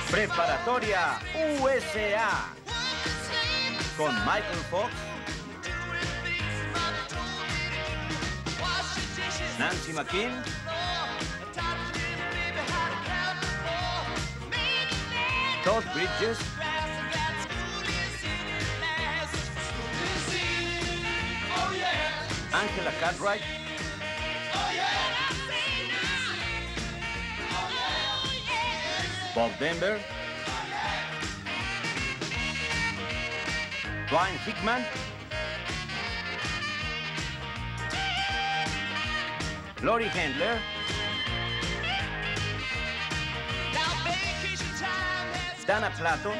Preparatoria USA con Michael Fox, Nancy McKean, Todd Bridges, Angela Cartwright, Bob Denver, Dwayne Hickman, Lori Handler, Dana Plato,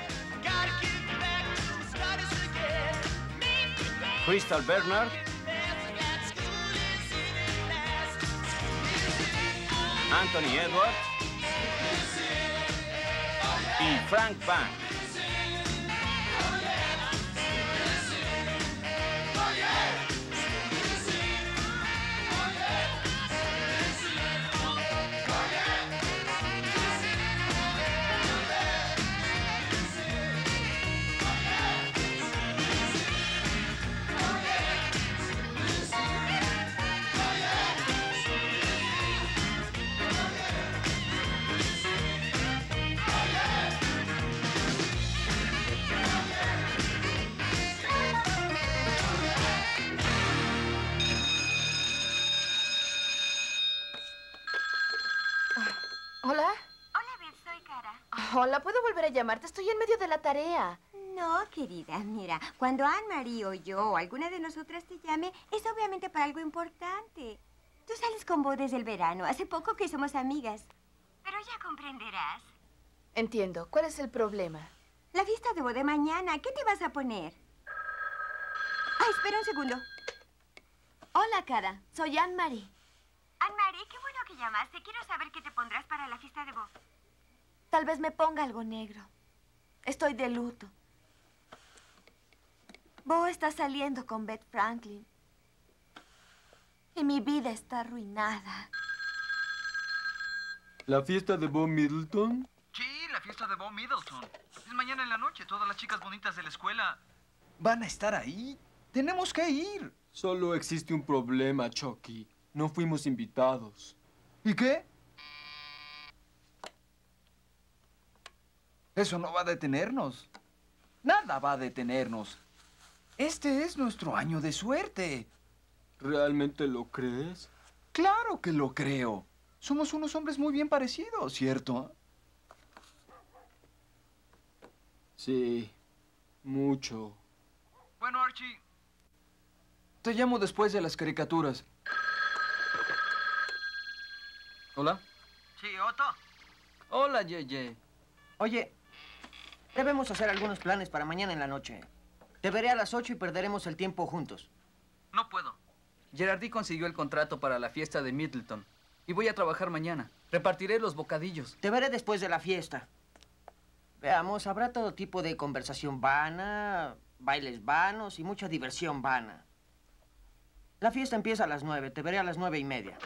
Crystal Bernard, Anthony Edwards y Frank Banks. ¿Hola? Hola, Beth, soy Cara. Hola, ¿puedo volver a llamarte? Estoy en medio de la tarea. No, querida, mira, cuando Anne-Marie o yo o alguna de nosotras te llame, es obviamente para algo importante. Tú sales con Bo desde el verano, hace poco que somos amigas. Pero ya comprenderás. Entiendo. ¿Cuál es el problema? La fiesta de Bo de mañana, ¿qué te vas a poner? Ay, espera un segundo. Hola, Cara. Soy Anne-Marie. Anne-Marie, qué bueno que llamaste. Quiero saber qué te pondrás para la fiesta de Bo. Tal vez me ponga algo negro. Estoy de luto. Bo está saliendo con Beth Franklin. Y mi vida está arruinada. ¿La fiesta de Bo Middleton? Sí, la fiesta de Bo Middleton. Es mañana en la noche. Todas las chicas bonitas de la escuela ¿Van a estar ahí? Tenemos que ir. Solo existe un problema, Chucky. No fuimos invitados. ¿Y qué? Eso no va a detenernos. Nada va a detenernos. Este es nuestro año de suerte. ¿Realmente lo crees? Claro que lo creo. Somos unos hombres muy bien parecidos, ¿cierto? Sí, mucho. Bueno, Archie, Te llamo después de las caricaturas. ¿Hola? sí, Otto. Hola, Yeye. Oye, debemos hacer algunos planes para mañana en la noche. Te veré a las 8 y perderemos el tiempo juntos. No puedo. Gerardí consiguió el contrato para la fiesta de Middleton. Y voy a trabajar mañana. Repartiré los bocadillos. Te veré después de la fiesta. Veamos, habrá todo tipo de conversación vana, bailes vanos y mucha diversión vana. La fiesta empieza a las 9. Te veré a las 9:30.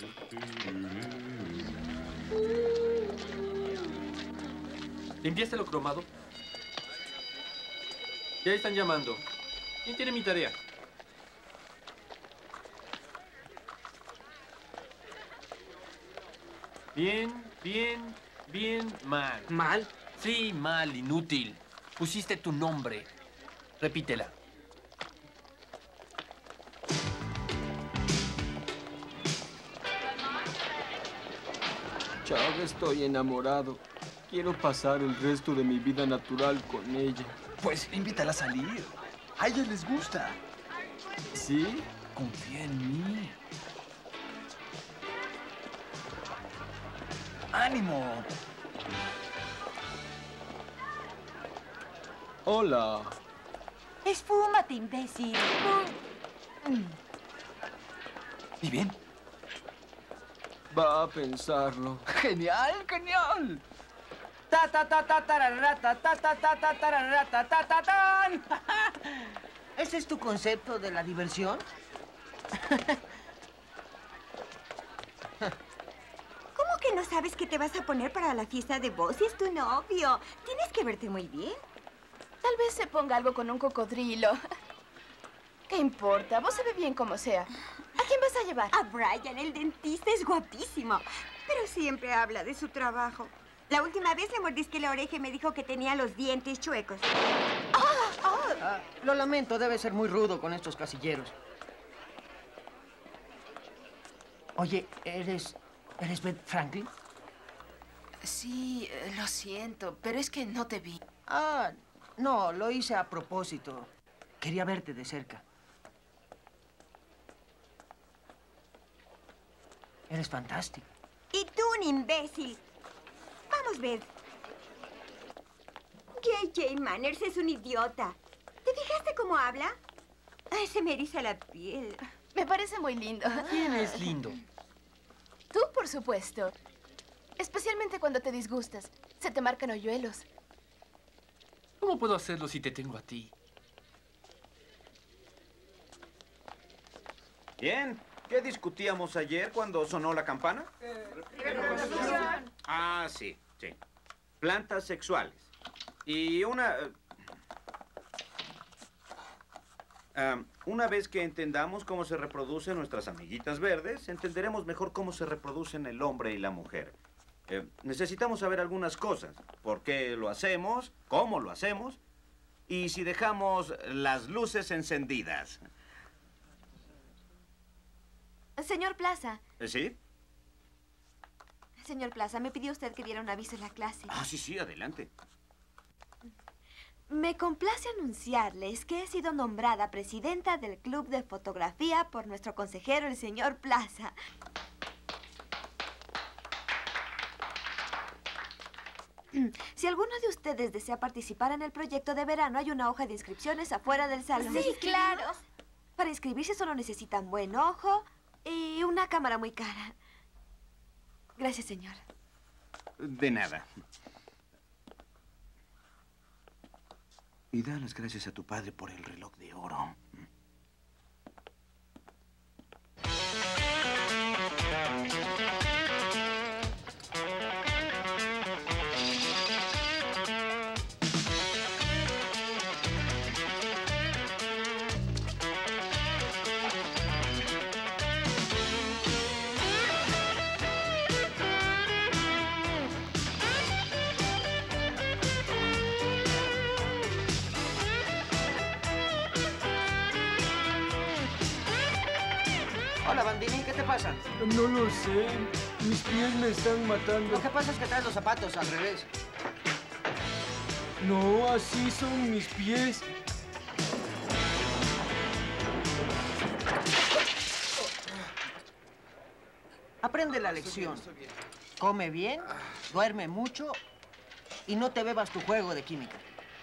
¿Limpiaste lo cromado? Ya están llamando. ¿Quién tiene mi tarea? Bien, mal. ¿Mal? Sí, mal, inútil. Pusiste tu nombre. Repítela. Chava, estoy enamorado. Quiero pasar el resto de mi vida natural con ella. Pues invítala a salir. A ellas les gusta. ¿Sí? Confía en mí. ¡Ánimo! Hola. Esfúmate, imbécil. ¿Y bien? Va a pensarlo. ¡Genial, genial! Ta ta ta ta tararara, ta ta ta ta ta tararara, ta ta ta tan. ¿Ese es tu concepto de la diversión? ¿Cómo que no sabes qué te vas a poner para la fiesta de vos y es tu novio. Tienes que verte muy bien. Tal vez se ponga algo con un cocodrilo. ¿Qué importa? Vos se ve bien como sea. ¿A quién vas a llevar? A Brian, el dentista, es guapísimo. Pero siempre habla de su trabajo. La última vez le mordisqué la oreja y me dijo que tenía los dientes chuecos. Lo lamento, debe ser muy rudo con estos casilleros. Oye, ¿eres Beth Franklin? Sí, lo siento, pero es que no te vi. Ah, no, lo hice a propósito. Quería verte de cerca. Eres fantástico. Y tú, un imbécil. Vamos, Beth. J.J. Manners es un idiota. ¿Te fijaste cómo habla? Ay, se me eriza la piel. Me parece muy lindo. ¿Quién es lindo? Tú, por supuesto. Especialmente cuando te disgustas. Se te marcan hoyuelos. ¿Cómo puedo hacerlo si te tengo a ti? Bien. ¿Qué discutíamos ayer cuando sonó la campana? Ah, sí. Plantas sexuales. Y una vez que entendamos cómo se reproducen nuestras amiguitas verdes, entenderemos mejor cómo se reproducen el hombre y la mujer. Necesitamos saber algunas cosas. ¿Por qué lo hacemos? ¿Cómo lo hacemos? Y si dejamos las luces encendidas. Señor Plaza. ¿Sí? Señor Plaza, me pidió usted que diera un aviso en la clase. Ah, sí, adelante. Me complace anunciarles que he sido nombrada presidenta del Club de Fotografía por nuestro consejero, el señor Plaza. Si alguno de ustedes desea participar en el proyecto de verano, hay una hoja de inscripciones afuera del salón. Sí, claro. Para inscribirse solo necesitan buen ojo y una cámara muy cara. Gracias, señor. De nada. Y da las gracias a tu padre por el reloj de oro. Hola, Bandini, ¿qué te pasa? No lo sé. Mis pies me están matando. Lo que pasa es que traes los zapatos al revés. No, así son mis pies. Aprende la lección. Come bien, duerme mucho y no te bebas tu juego de química.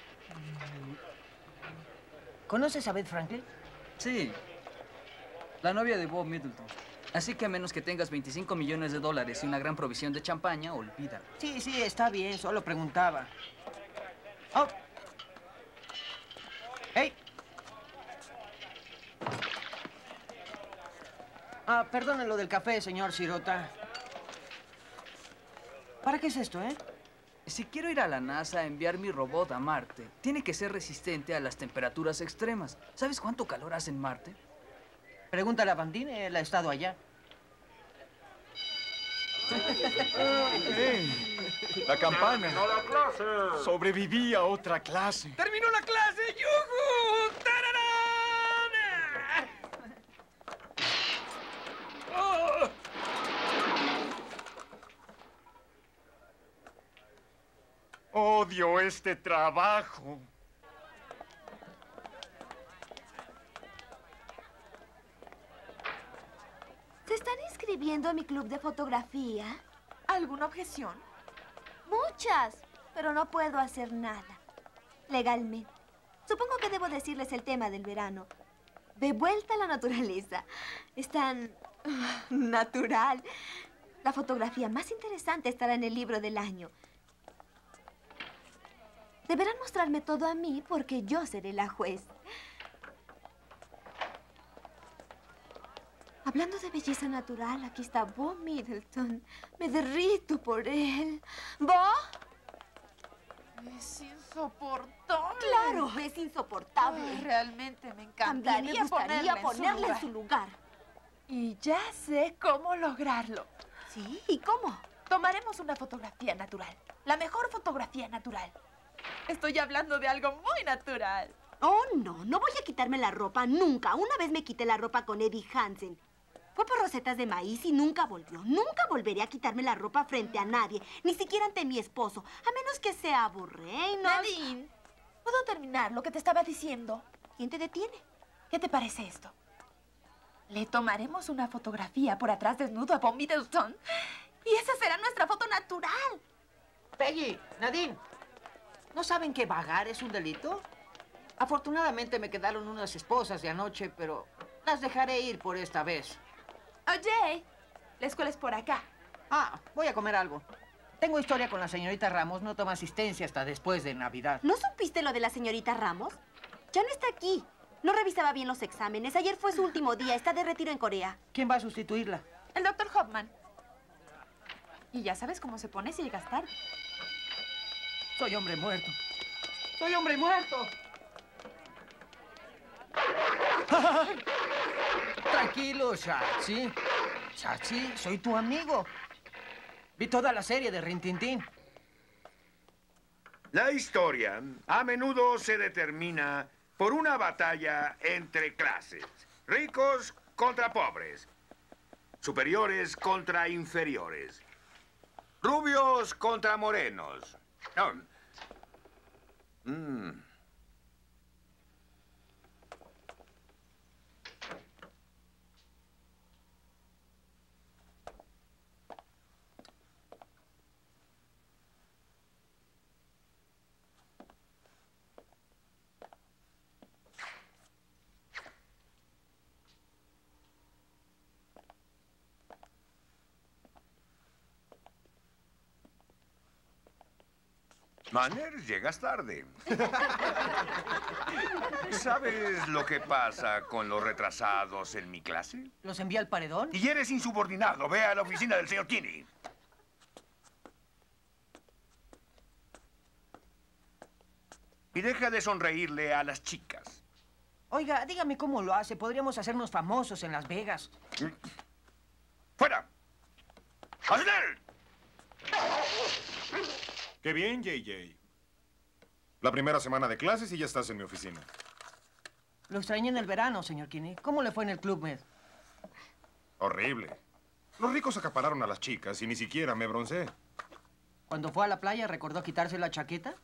¿Conoces a Beth Franklin? Sí. La novia de Bob Middleton. Así que a menos que tengas $25 millones y una gran provisión de champaña, olvídalo. Sí, está bien, solo preguntaba. ¡Oh! ¡Hey! Perdone lo del café, señor Sirota. ¿Para qué es esto, eh? Si quiero ir a la NASA a enviar mi robot a Marte, tiene que ser resistente a las temperaturas extremas. ¿Sabes cuánto calor hace en Marte? Pregúntale a Bandini, él ha estado allá. La campana. Sobreviví a otra clase. ¡Terminó la clase! ¡Yujú! ¡Tararán! ¡Oh! Odio este trabajo. ¿Se están inscribiendo a mi club de fotografía? ¿Alguna objeción? Muchas, pero no puedo hacer nada. Legalmente. Supongo que debo decirles el tema del verano. De vuelta a la naturaleza. Es tan natural. La fotografía más interesante estará en el libro del año. Deberán mostrarme todo a mí porque yo seré la juez. Hablando de belleza natural, aquí está Bo Middleton. Me derrito por él. ¿Bo? Es insoportable. Claro, es insoportable. Ay, realmente me También encantaría me gustaría ponerle en su su lugar. Y ya sé cómo lograrlo. ¿Sí? ¿Y cómo? Tomaremos una fotografía natural. La mejor fotografía natural. Estoy hablando de algo muy natural. Oh, no. No voy a quitarme la ropa nunca. Una vez me quité la ropa con Eddie Hansen. Fue por rosetas de maíz y nunca volvió. Nunca volveré a quitarme la ropa frente a nadie. Ni siquiera ante mi esposo. A menos que sea Bo Reynolds. Nadine, ¿puedo terminar lo que te estaba diciendo? ¿Quién te detiene? ¿Qué te parece esto? Le tomaremos una fotografía por atrás desnudo a Bo Middleton. Y esa será nuestra foto natural. Peggy, Nadine, ¿no saben que vagar es un delito? Afortunadamente me quedaron unas esposas de anoche, pero las dejaré ir por esta vez. Oye, la escuela es por acá. Ah, voy a comer algo. Tengo historia con la señorita Ramos, no toma asistencia hasta después de Navidad. ¿No supiste lo de la señorita Ramos? Ya no está aquí. No revisaba bien los exámenes. Ayer fue su último día. Está de retiro en Corea. ¿Quién va a sustituirla? El doctor Hoffman. Y ya sabes cómo se pone si llegas tarde. Soy hombre muerto. ¡Soy hombre muerto! Tranquilo, Shachi. Shachi, soy tu amigo. Vi toda la serie de Rin Tin Tin. La historia a menudo se determina por una batalla entre clases. Ricos contra pobres. Superiores contra inferiores. Rubios contra morenos. Manners, llegas tarde. ¿Sabes lo que pasa con los retrasados en mi clase? ¿Los envía al paredón? Y eres insubordinado. Ve a la oficina del señor Kinney. Y deja de sonreírle a las chicas. Oiga, dígame cómo lo hace. Podríamos hacernos famosos en Las Vegas. ¡Fuera! ¡Hacer! Qué bien, JJ. La primera semana de clases y ya estás en mi oficina. Lo extrañé en el verano, señor Kinney. ¿Cómo le fue en el Club Med? Horrible. Los ricos acapararon a las chicas y ni siquiera me bronceé. Cuando fue a la playa, ¿recordó quitarse la chaqueta?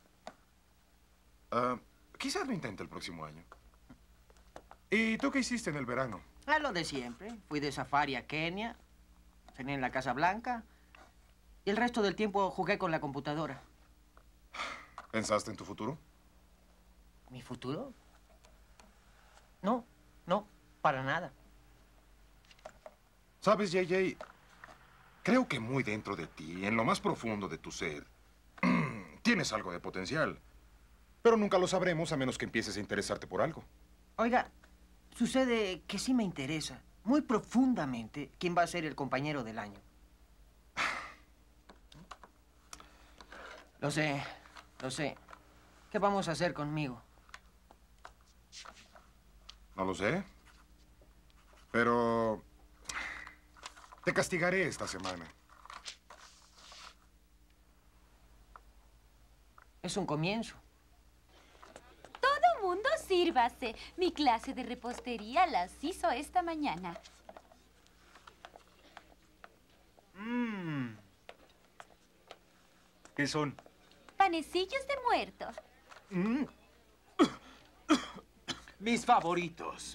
Quizás lo intente el próximo año. ¿Y tú qué hiciste en el verano? Ah, lo de siempre. Fui de safari a Kenia, cené en la Casa Blanca y el resto del tiempo jugué con la computadora. ¿Pensaste en tu futuro? ¿Mi futuro? No, para nada. ¿Sabes, JJ? Creo que muy dentro de ti, en lo más profundo de tu ser, tienes algo de potencial. Pero nunca lo sabremos a menos que empieces a interesarte por algo. Oiga, sucede que sí me interesa, muy profundamente, quién va a ser el compañero del año. Lo sé. ¿Qué vamos a hacer conmigo? No lo sé. Pero te castigaré esta semana. Es un comienzo. Todo mundo sírvase. Mi clase de repostería las hizo esta mañana. ¿Qué son? Panecillos de muerto. Mis favoritos.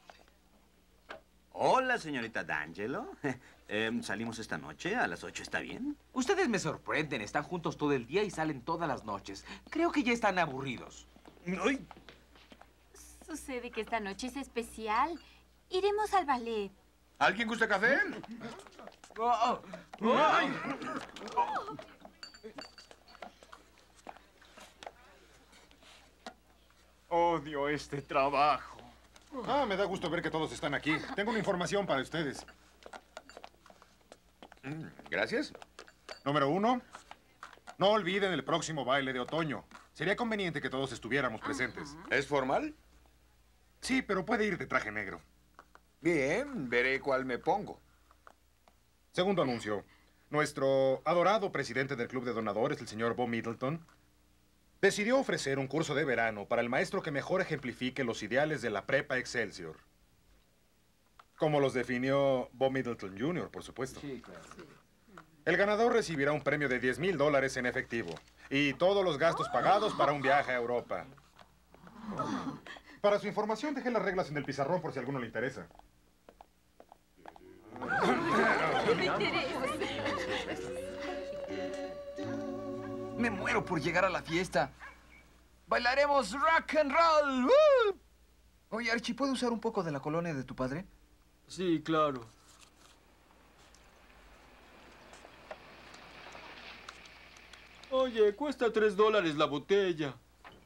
Hola, señorita D'Angelo. ¿Salimos esta noche? ¿A las 8 está bien? Ustedes me sorprenden. Están juntos todo el día y salen todas las noches. Creo que ya están aburridos. ¡Ay! Sucede que esta noche es especial. Iremos al ballet. ¿Alguien gusta café? Odio este trabajo. Ah, me da gusto ver que todos están aquí. Tengo una información para ustedes. Gracias. Número 1. No olviden el próximo baile de otoño. Sería conveniente que todos estuviéramos presentes. ¿Es formal? Sí, pero puede ir de traje negro. Bien, veré cuál me pongo. Segundo anuncio. Nuestro adorado presidente del Club de Donadores, el señor Bo Middleton, decidió ofrecer un curso de verano para el maestro que mejor ejemplifique los ideales de la Prepa Excelsior. Como los definió Bo Middleton Jr., por supuesto. Sí, claro. El ganador recibirá un premio de $10,000 en efectivo y todos los gastos pagados para un viaje a Europa. Para su información, dejé las reglas en el pizarrón por si a alguno le interesa. Me interesa. Me muero por llegar a la fiesta. ¡Bailaremos rock and roll! ¡Woo! Oye, Archie, ¿puedo usar un poco de la colonia de tu padre? Sí, claro. Oye, cuesta $3 la botella.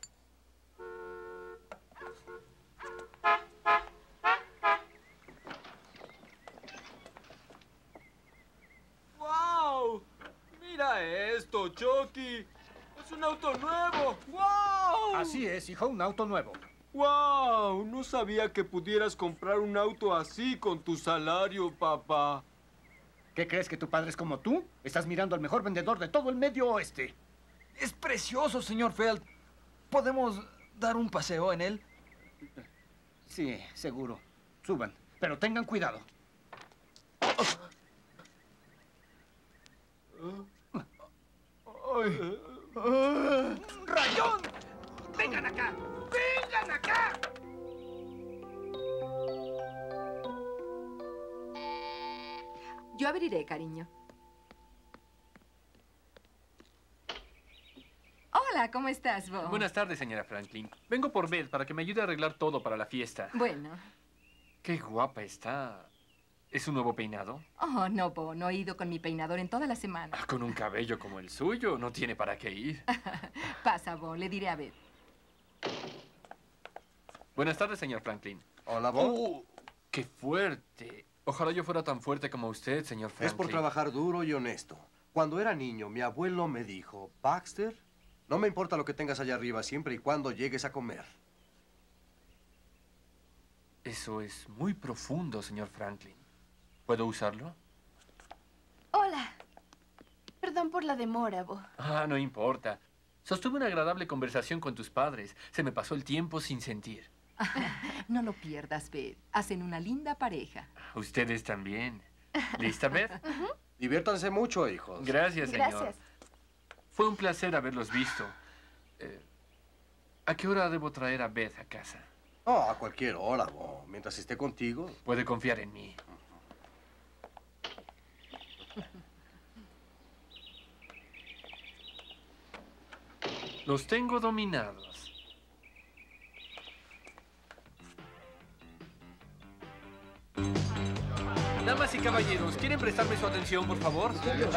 ¡Wow! ¡Mira esto, Chucky! ¡Es un auto nuevo! ¡Wow! Así es, hijo, un auto nuevo. ¡Wow! No sabía que pudieras comprar un auto así con tu salario, papá. ¿Qué crees, que tu padre es como tú? Estás mirando al mejor vendedor de todo el Medio Oeste. Es precioso, señor Feld. ¿Podemos dar un paseo en él? Sí, seguro. Suban, pero tengan cuidado. ¡Rayón! ¡Vengan acá! ¡Vengan acá! Yo abriré, cariño. Hola, ¿cómo estás, Bo? Buenas tardes, señora Franklin. Vengo por Beth para que me ayude a arreglar todo para la fiesta. Bueno. Qué guapa está. ¿Es un nuevo peinado? Oh, no, Bo. No he ido con mi peinador en toda la semana. Con un cabello como el suyo, no tiene para qué ir. Pasa, Bo. Le diré a Beth. Buenas tardes, señor Franklin. Hola, Bo. ¡Qué fuerte! Ojalá yo fuera tan fuerte como usted, señor Franklin. Es por trabajar duro y honesto. Cuando era niño, mi abuelo me dijo, Baxter, no me importa lo que tengas allá arriba siempre y cuando llegues a comer. Eso es muy profundo, señor Franklin. ¿Puedo usarlo? Hola. Perdón por la demora, Bo. Ah, no importa. Sostuve una agradable conversación con tus padres. Se me pasó el tiempo sin sentir. No lo pierdas, Beth. Hacen una linda pareja. Ustedes también. ¿Lista, Beth? Diviértanse mucho, hijos. Gracias, señor. Gracias. Fue un placer haberlos visto. ¿A qué hora debo traer a Beth a casa? Oh, a cualquier hora, Bo. Mientras esté contigo. Puede confiar en mí. Los tengo dominados. Damas y caballeros, ¿quieren prestarme su atención, por favor?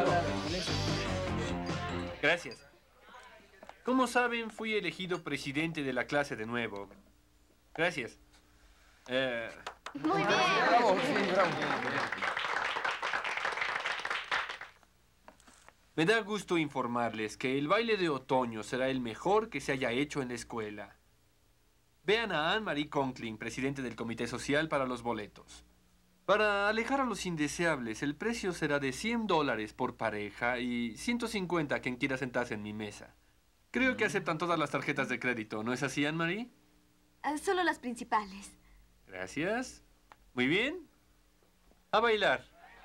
Gracias. Como saben, fui elegido presidente de la clase de nuevo. Gracias. Muy bien. Bravo, sí, bravo. Me da gusto informarles que el baile de otoño será el mejor que se haya hecho en la escuela. Vean a Anne-Marie Conklin, presidente del Comité Social, para los boletos. Para alejar a los indeseables, el precio será de $100 por pareja y 150 a quien quiera sentarse en mi mesa. Creo que aceptan todas las tarjetas de crédito, ¿no es así, Anne-Marie? Solo las principales. Gracias. Muy bien. A bailar.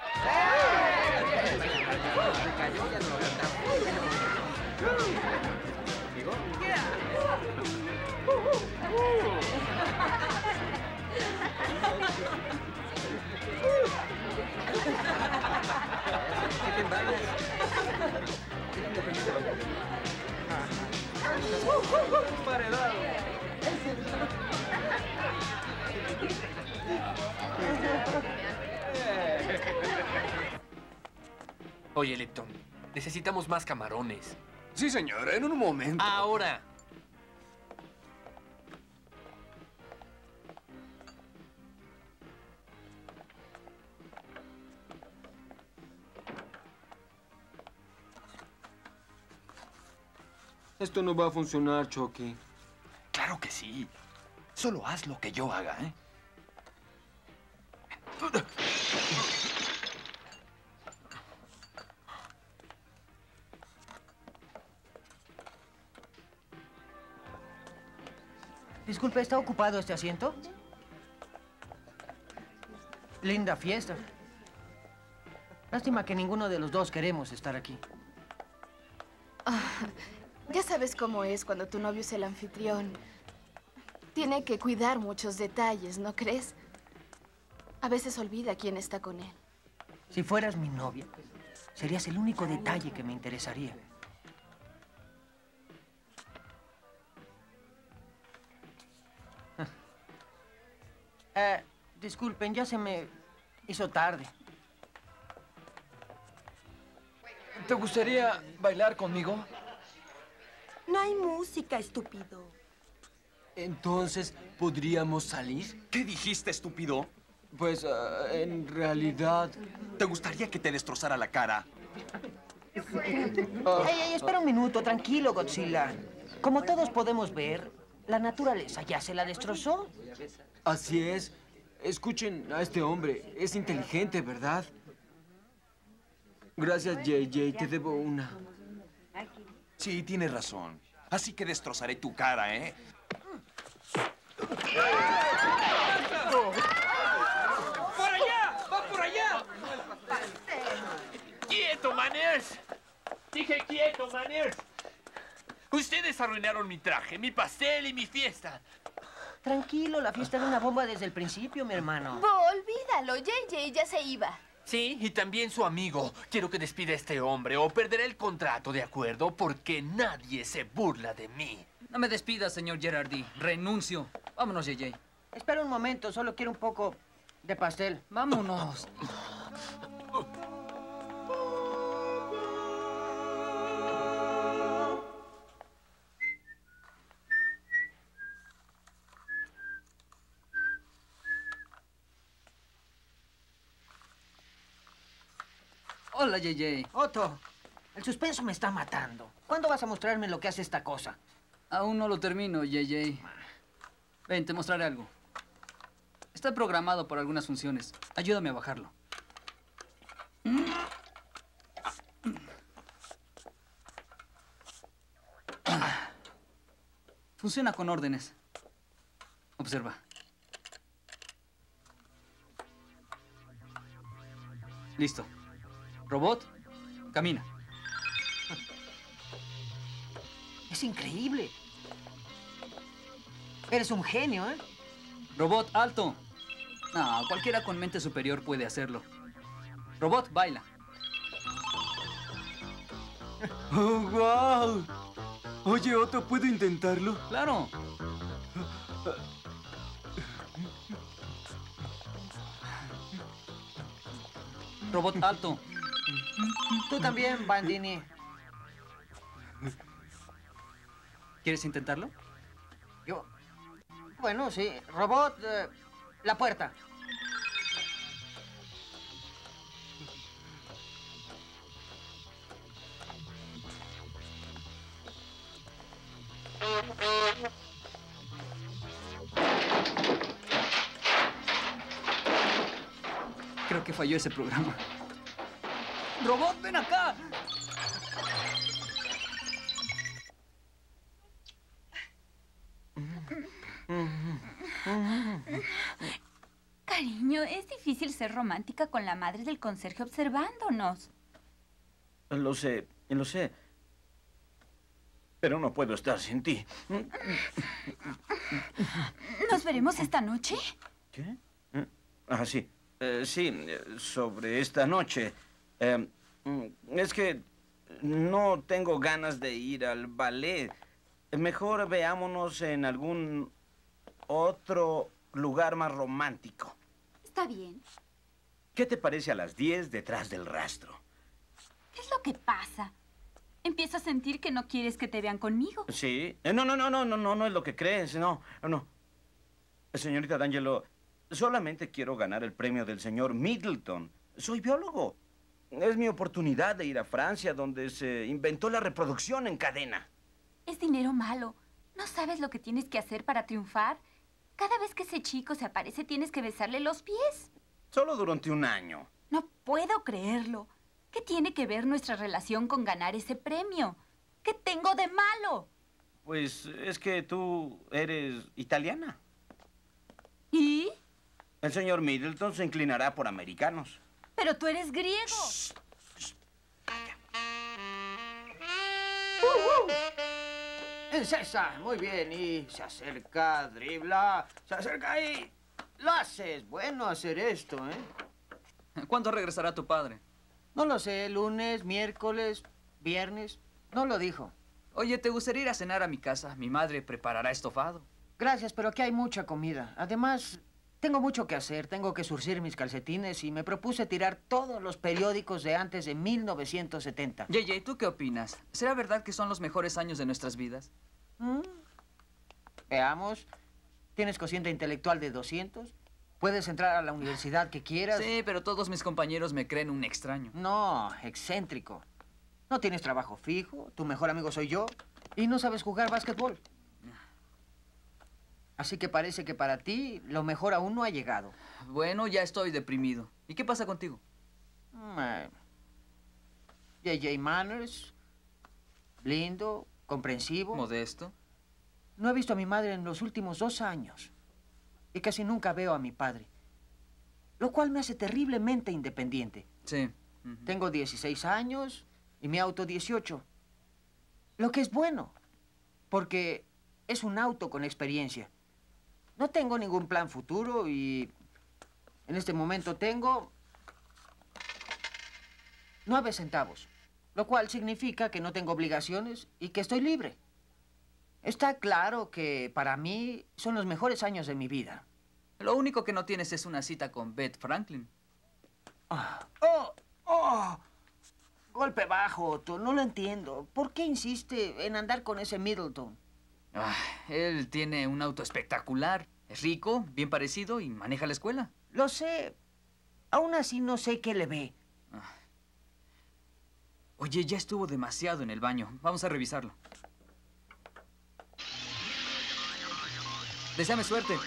Oye, Lepton, necesitamos más camarones. Sí, señor, en un momento. Ahora. Esto no va a funcionar, Chucky. Claro que sí. Solo haz lo que yo haga, ¿eh? Disculpe, ¿está ocupado este asiento? Linda fiesta. Lástima que ninguno de los dos queremos estar aquí. Ya sabes cómo es cuando tu novio es el anfitrión. Tiene que cuidar muchos detalles, ¿no crees? A veces olvida quién está con él. Si fueras mi novia, serías el único detalle que me interesaría. Disculpen, ya se me hizo tarde. ¿Te gustaría bailar conmigo? No hay música, estúpido. Entonces, ¿podríamos salir? ¿Qué dijiste, estúpido? Pues, en realidad... ¿Te gustaría que te destrozara la cara? Ey, espera un minuto, tranquilo, Godzilla. Como todos podemos ver, la naturaleza ya se la destrozó. Así es. Escuchen a este hombre. Es inteligente, ¿verdad? Gracias, JJ. Te debo una. Sí, tienes razón. Así que destrozaré tu cara, ¿eh? ¡Por allá! ¡Va por allá! ¡Quieto, Manners! Dije quieto, Manners. Ustedes arruinaron mi traje, mi pastel y mi fiesta. Tranquilo, la fiesta era una bomba desde el principio, mi hermano. Bo, olvídalo. JJ ya se iba. Sí, y también su amigo. Quiero que despida a este hombre o perderé el contrato, ¿de acuerdo? Porque nadie se burla de mí. No me despidas, señor Gerardi. Renuncio. Vámonos, JJ. Espera un momento, solo quiero un poco de pastel. Vámonos. Hola, JJ. Otto, el suspenso me está matando. ¿Cuándo vas a mostrarme lo que hace esta cosa? Aún no lo termino, JJ. Ven, te mostraré algo. Está programado para algunas funciones. Ayúdame a bajarlo. Funciona con órdenes. Observa. Listo. Robot, camina. Es increíble. Eres un genio, ¿eh? Robot, alto. No, cualquiera con mente superior puede hacerlo. Robot, baila. ¡Oh, wow! Oye, Otto, ¿puedo intentarlo? Claro. Robot, alto. Tú también, Bandini. ¿Quieres intentarlo? Yo. Bueno, sí. Robot, la puerta. Creo que falló ese programa. ¡Robot, ven acá! Cariño, es difícil ser romántica con la madre del conserje observándonos. Lo sé, lo sé. Pero no puedo estar sin ti. ¿Nos veremos esta noche? ¿Qué? Ah, sí. Sí, sobre esta noche. Es que no tengo ganas de ir al ballet. Mejor veámonos en algún otro lugar más romántico. Está bien. ¿Qué te parece a las 10 detrás del rastro? ¿Qué es lo que pasa? Empiezo a sentir que no quieres que te vean conmigo. Sí. No es lo que crees. No. Señorita D'Angelo, solamente quiero ganar el premio del señor Middleton. Soy biólogo. Es mi oportunidad de ir a Francia, donde se inventó la reproducción en cadena. Es dinero malo. ¿No sabes lo que tienes que hacer para triunfar? Cada vez que ese chico se aparece, tienes que besarle los pies. Solo durante un año. No puedo creerlo. ¿Qué tiene que ver nuestra relación con ganar ese premio? ¿Qué tengo de malo? Pues es que tú eres italiana. ¿Y? El señor Middleton se inclinará por americanos. Pero tú eres griego. Es esa, muy bien. Y se acerca, dribla, se acerca y lo haces. Bueno hacer esto, ¿eh? ¿Cuándo regresará tu padre? No lo sé, lunes, miércoles, viernes. No lo dijo. Oye, ¿te gustaría ir a cenar a mi casa? Mi madre preparará estofado. Gracias, pero aquí hay mucha comida. Además, tengo mucho que hacer. Tengo que surcir mis calcetines y me propuse tirar todos los periódicos de antes de 1970. JJ, ¿tú qué opinas? ¿Será verdad que son los mejores años de nuestras vidas? Veamos. ¿Tienes cociente intelectual de 200? ¿Puedes entrar a la universidad que quieras? Sí, pero todos mis compañeros me creen un extraño. No, excéntrico. No tienes trabajo fijo, tu mejor amigo soy yo, y no sabes jugar básquetbol. Así que parece que para ti lo mejor aún no ha llegado. Bueno, ya estoy deprimido. ¿Y qué pasa contigo? JJ Manners, lindo, comprensivo. Modesto. No he visto a mi madre en los últimos 2 años. Y casi nunca veo a mi padre. Lo cual me hace terriblemente independiente. Sí. Tengo 16 años y mi auto 18. Lo que es bueno, porque es un auto con experiencia. No tengo ningún plan futuro y en este momento tengo 9 centavos, lo cual significa que no tengo obligaciones y que estoy libre. Está claro que para mí son los mejores años de mi vida. Lo único que no tienes es una cita con Beth Franklin. Golpe bajo, Otto. No lo entiendo. ¿Por qué insiste en andar con ese Middleton? Él tiene un auto espectacular. Es rico, bien parecido y maneja la escuela. Lo sé. Aún así no sé qué le ve. Oye, ya estuvo demasiado en el baño. Vamos a revisarlo. Deséame suerte.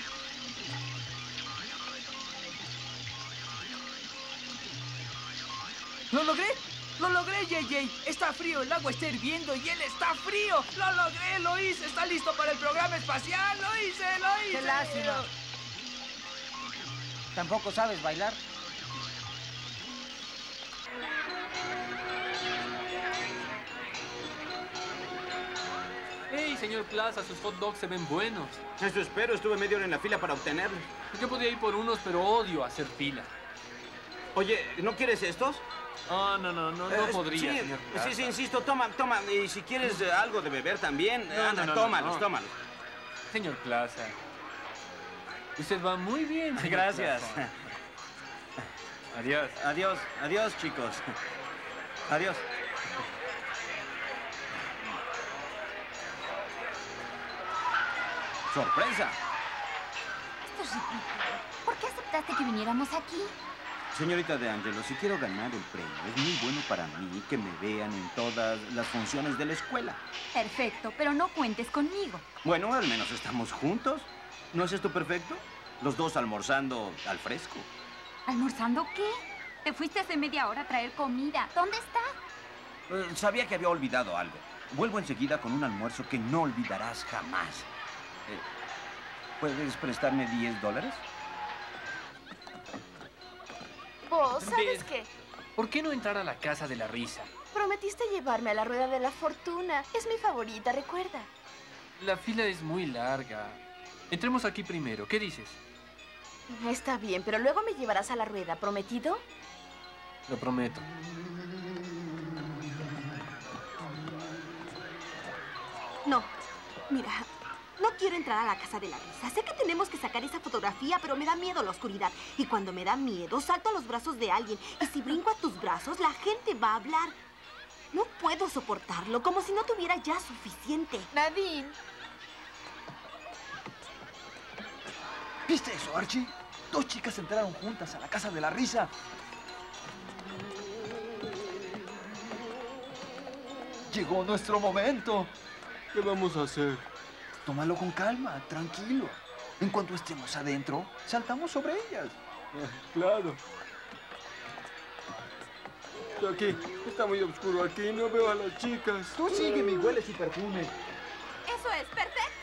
¡Lo logré! ¡Lo logré, JJ! Está frío, el agua está hirviendo y él está frío. ¡Lo logré! ¡Lo hice! ¡Está listo para el programa espacial! ¡Lo hice! ¡Lo hice! ¡Qué lástima! ¿Tampoco sabes bailar? ¡Hey, señor Plaza! Sus hot dogs se ven buenos. Eso espero. Estuve media hora en la fila para obtenerlos. Yo podía ir por unos, pero odio hacer fila. Oye, ¿no quieres estos? No podría, sí, señor Plaza. Sí, insisto, toma. Y si quieres algo de beber también, tómalos. Señor Plaza, usted va muy bien, señor Gracias. Plaza. Adiós. Adiós, chicos. Adiós. ¡Sorpresa! Esto es ridículo. ¿Por qué aceptaste que viniéramos aquí? Señorita De Angelo, si quiero ganar el premio, es muy bueno para mí que me vean en todas las funciones de la escuela. Perfecto, pero no cuentes conmigo. Bueno, al menos estamos juntos. ¿No es esto perfecto? Los dos almorzando al fresco. ¿Almorzando qué? Te fuiste hace media hora a traer comida. ¿Dónde está? Sabía que había olvidado algo. Vuelvo enseguida con un almuerzo que no olvidarás jamás. ¿Puedes prestarme $10? ¿Vos sabes qué? ¿Por qué no entrar a la casa de la risa? Prometiste llevarme a la rueda de la fortuna. Es mi favorita, recuerda. La fila es muy larga. Entremos aquí primero. ¿Qué dices? Está bien, pero luego me llevarás a la rueda. ¿Prometido? Lo prometo. No, mira, no quiero entrar a la casa de la risa. Sé que tenemos que sacar esa fotografía, pero me da miedo la oscuridad. Y cuando me da miedo, salto a los brazos de alguien. Y si brinco a tus brazos, la gente va a hablar. No puedo soportarlo, como si no tuviera ya suficiente. Nadine. ¿Viste eso, Archie? 2 chicas entraron juntas a la casa de la risa. Llegó nuestro momento. ¿Qué vamos a hacer? Tómalo con calma, tranquilo. En cuanto estemos adentro, saltamos sobre ellas. Claro. Aquí, está muy oscuro aquí, no veo a las chicas. Tú sígueme y huele su perfume. Eso es perfecto.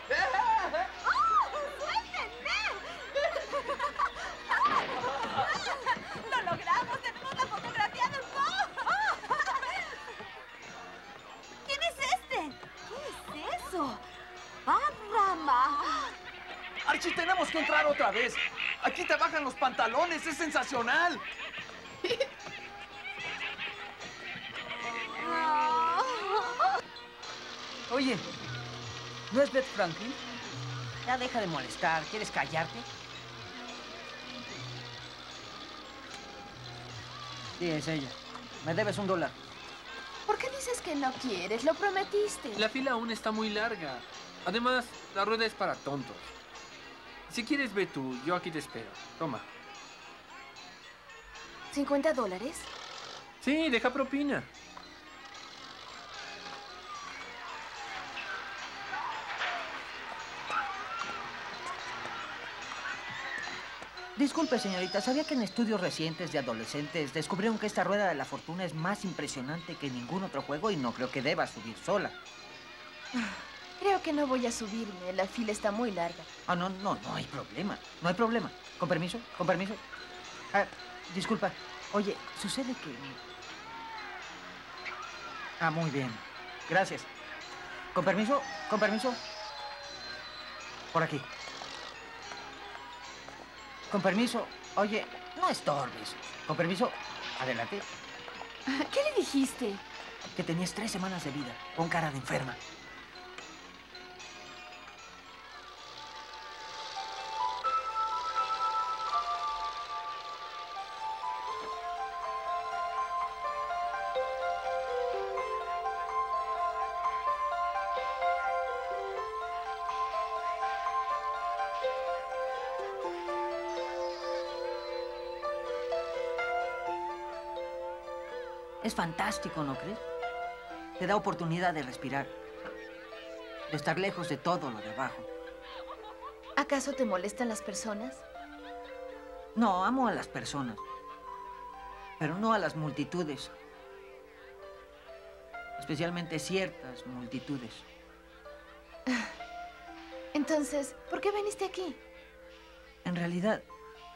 ¡Lo logramos! ¡Tenemos la fotografía del Bo! ¿Quién es este? ¿Qué es eso? ¡Rama! Archie, tenemos que entrar otra vez. Aquí te bajan los pantalones, es sensacional. Oye, ¿no es Beth Franklin? Ya deja de molestar. ¿Quieres callarte? Sí, es ella. Me debes $1. ¿Por qué dices que no quieres? Lo prometiste. La fila aún está muy larga. Además, la rueda es para tontos. Si quieres, ve tú. Yo aquí te espero. Toma. ¿$50? Sí, deja propina. Disculpe, señorita, ¿sabía que en estudios recientes de adolescentes descubrieron que esta rueda de la fortuna es más impresionante que ningún otro juego y no creo que deba subir sola? Creo que no voy a subirme. La fila está muy larga. Ah, no hay problema. No hay problema. Con permiso, con permiso. Ah, disculpa. Oye, sucede que... Ah, muy bien. Gracias. Con permiso, con permiso. Por aquí. Con permiso. Oye, no estorbes. Con permiso. Adelante. ¿Qué le dijiste? Que tenías 3 semanas de vida. Con cara de enferma. Es fantástico, ¿no crees? Te da oportunidad de respirar, de estar lejos de todo lo de abajo. ¿Acaso te molestan las personas? No, amo a las personas, pero no a las multitudes. Especialmente ciertas multitudes. Entonces, ¿por qué viniste aquí? En realidad,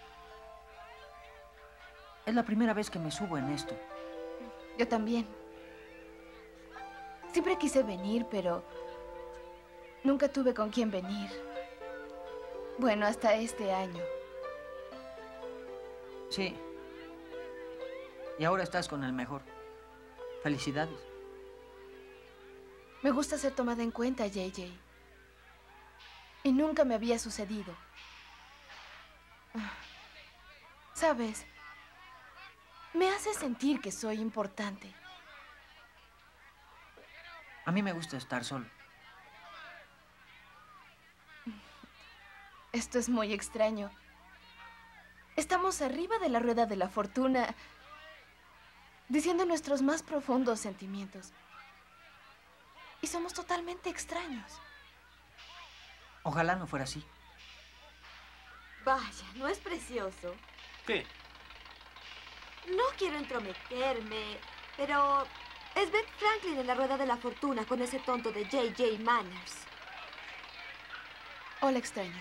es la primera vez que me subo en esto. Yo también. Siempre quise venir, pero nunca tuve con quién venir. Bueno, hasta este año. Sí. Y ahora estás con el mejor. Felicidades. Me gusta ser tomada en cuenta, JJ. Y nunca me había sucedido. ¿Sabes? Me hace sentir que soy importante. A mí me gusta estar solo. Esto es muy extraño. Estamos arriba de la rueda de la fortuna, diciendo nuestros más profundos sentimientos. Y somos totalmente extraños. Ojalá no fuera así. Vaya, ¿no es precioso? ¿Qué? No quiero entrometerme, pero es Beth Franklin en la rueda de la fortuna con ese tonto de J.J. Manners. Hola, extraña.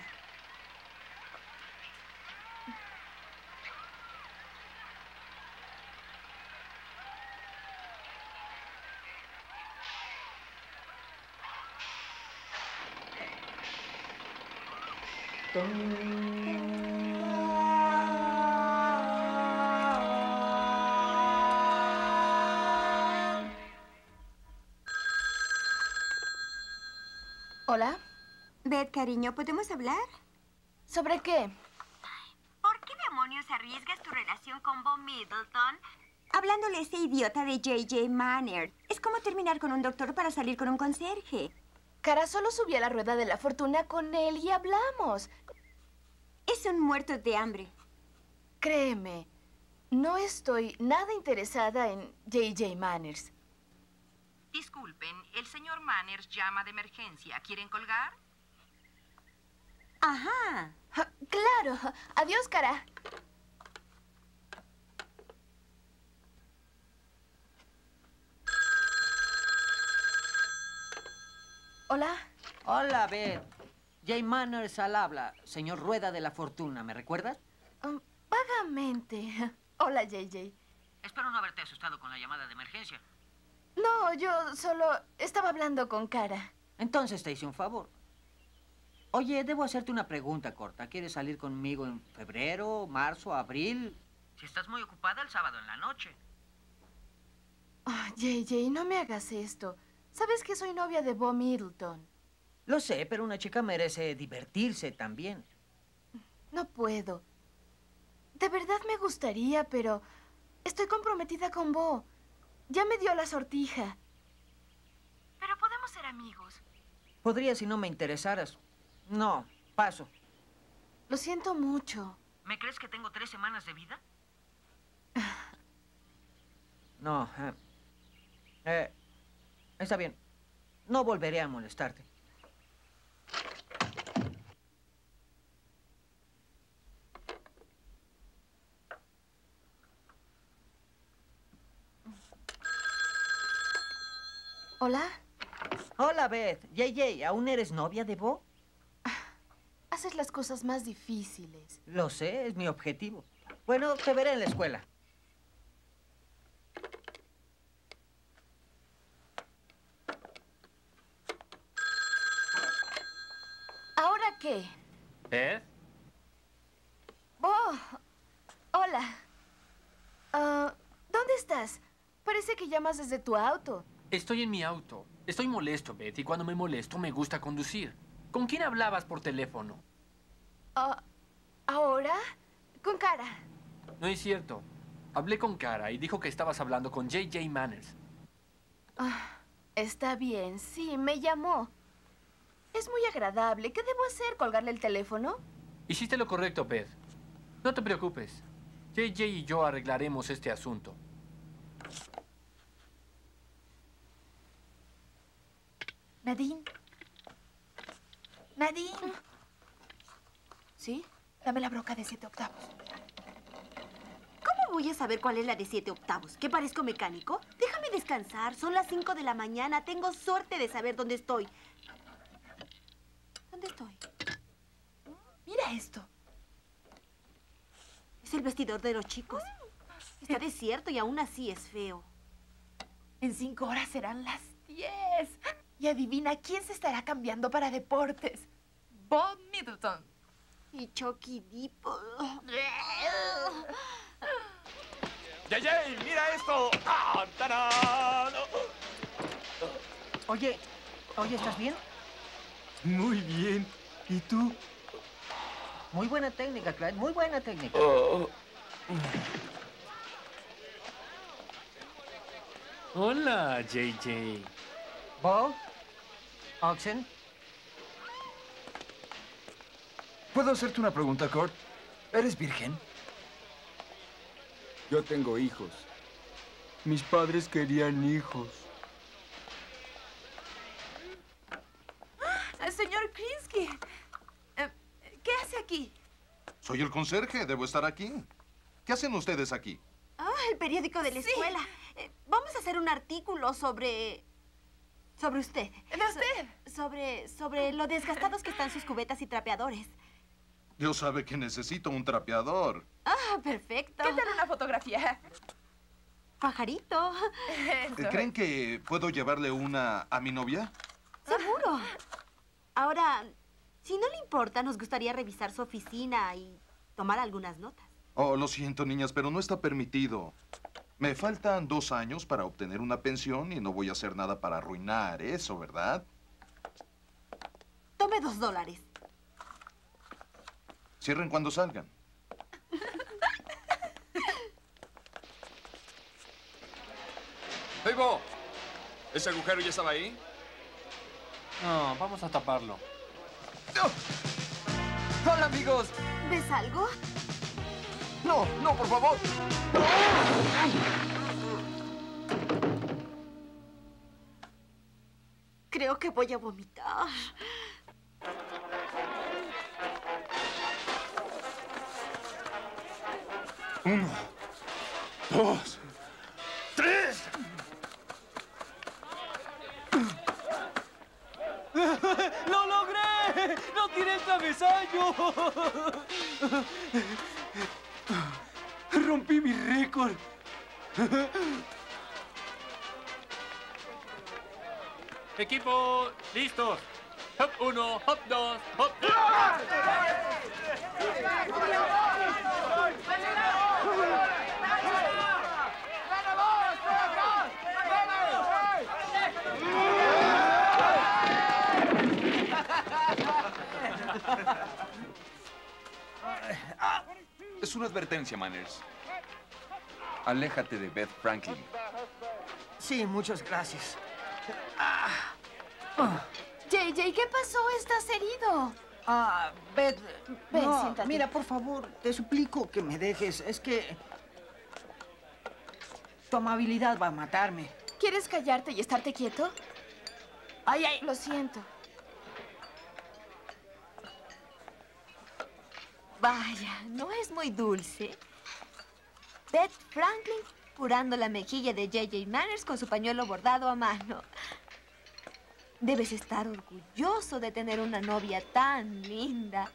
Hola. Beth, cariño, ¿podemos hablar? ¿Sobre qué? ¿Por qué demonios arriesgas tu relación con Bo Middleton hablándole a ese idiota de J.J. Manners? Es como terminar con un doctor para salir con un conserje. Cara, solo subí a la rueda de la fortuna con él y hablamos. Es un muerto de hambre. Créeme, no estoy nada interesada en J.J. Manners. Disculpe. Disculpen, el señor Manners llama de emergencia. ¿Quieren colgar? Ajá. Claro. Adiós, cara. Hola. Hola, Beth. Jay Manners al habla. Señor Rueda de la Fortuna, ¿me recuerdas? Vagamente. Hola, JJ. Espero no haberte asustado con la llamada de emergencia. No, yo solo estaba hablando con Cara. Entonces te hice un favor. Oye, debo hacerte una pregunta corta. ¿Quieres salir conmigo en febrero, marzo, abril? Si estás muy ocupada, el sábado en la noche. JJ, no me hagas esto. Sabes que soy novia de Bo Middleton. Lo sé, pero una chica merece divertirse también. No puedo. De verdad me gustaría, pero estoy comprometida con Bo. Ya me dio la sortija. Pero podemos ser amigos. Podría si no me interesaras. No, paso. Lo siento mucho. ¿Me crees que tengo 3 semanas de vida? No, está bien. No volveré a molestarte. ¿Hola? Hola, Beth. JJ, ¿aún eres novia de Bo? Haces las cosas más difíciles. Lo sé, es mi objetivo. Bueno, te veré en la escuela. ¿Ahora qué? ¿Beth? Bo. Hola. ¿Dónde estás? Parece que llamas desde tu auto. Estoy en mi auto. Estoy molesto, Beth, y cuando me molesto me gusta conducir. ¿Con quién hablabas por teléfono? ¿Ahora? Con Cara. No es cierto. Hablé con Cara y dijo que estabas hablando con J.J. Manners. Está bien, sí, me llamó. Es muy agradable. ¿Qué debo hacer? ¿Colgarle el teléfono? Hiciste lo correcto, Beth. No te preocupes. J.J. y yo arreglaremos este asunto. Nadine. Nadine. ¿Sí? Dame la broca de 7 octavos. ¿Cómo voy a saber cuál es la de 7 octavos? ¿Qué parezco mecánico? Déjame descansar. Son las 5 de la mañana. Tengo suerte de saber dónde estoy. ¿Dónde estoy? Mira esto. Es el vestidor de los chicos. Está desierto y aún así es feo. En 5 horas serán las 10. Y adivina quién se estará cambiando para deportes. Bob Middleton. Y Chucky Dippo. ¡Yay, mira esto! ¡Ah, tarán! Oye, ¿estás bien? Muy bien. ¿Y tú? Muy buena técnica, Clyde. Muy buena técnica. Hola, J.J. Bo, Oxen. ¿Puedo hacerte una pregunta, Kurt? ¿Eres virgen? Yo tengo hijos. Mis padres querían hijos. Señor Krinsky, ¿qué hace aquí? Soy el conserje, debo estar aquí. ¿Qué hacen ustedes aquí? El periódico de la escuela. Vamos a hacer un artículo sobre usted. ¿De usted? Sobre lo desgastados que están sus cubetas y trapeadores. Dios sabe que necesito un trapeador. Perfecto. ¿Qué tal una fotografía? Pajarito. ¿Creen que puedo llevarle una a mi novia? Seguro. Ahora, si no le importa, nos gustaría revisar su oficina y tomar algunas notas. Oh, lo siento, niñas, pero no está permitido. Me faltan 2 años para obtener una pensión y no voy a hacer nada para arruinar eso, ¿verdad? Tome $2. Cierren cuando salgan. ¡Hey, Bo! ¿Ese agujero ya estaba ahí? No, vamos a taparlo. ¡Hola, amigos! ¿Ves algo? ¡No, no, por favor! Creo que voy a vomitar. Uno, dos, tres. ¡Lo logré! ¡No tiré el travesaño! ¡Rompí mi récord! Equipo, listos. Hop 1, hop 2, hop 3. Es una advertencia, Manners. Aléjate de Beth Franklin. Sí, muchas gracias. JJ, ¿qué pasó? ¿Estás herido? Beth, Ven, no, siéntate. mira, por favor, te suplico que me dejes. Es que tu amabilidad va a matarme. ¿Quieres callarte y estarte quieto? ¡Ay, ay! Lo siento. Vaya, no es muy dulce. Beth Franklin curando la mejilla de J.J. Manners con su pañuelo bordado a mano. Debes estar orgulloso de tener una novia tan linda.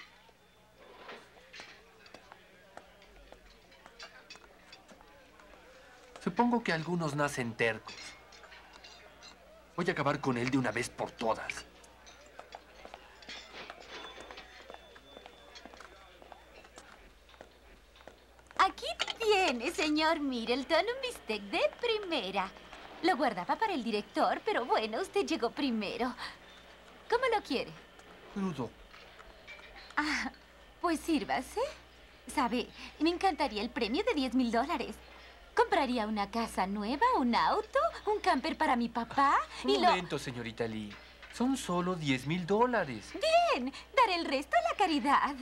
Supongo que algunos nacen tercos. Voy a acabar con él de una vez por todas. Aquí tiene, señor Middleton, un bistec de primera. Lo guardaba para el director, pero bueno, usted llegó primero. ¿Cómo lo quiere? Crudo. Ah, pues sírvase. Sabe, me encantaría el premio de $10,000. Compraría una casa nueva, un auto, un camper para mi papá y Un momento, señorita Lee. Son solo $10,000. Bien, daré el resto a la caridad.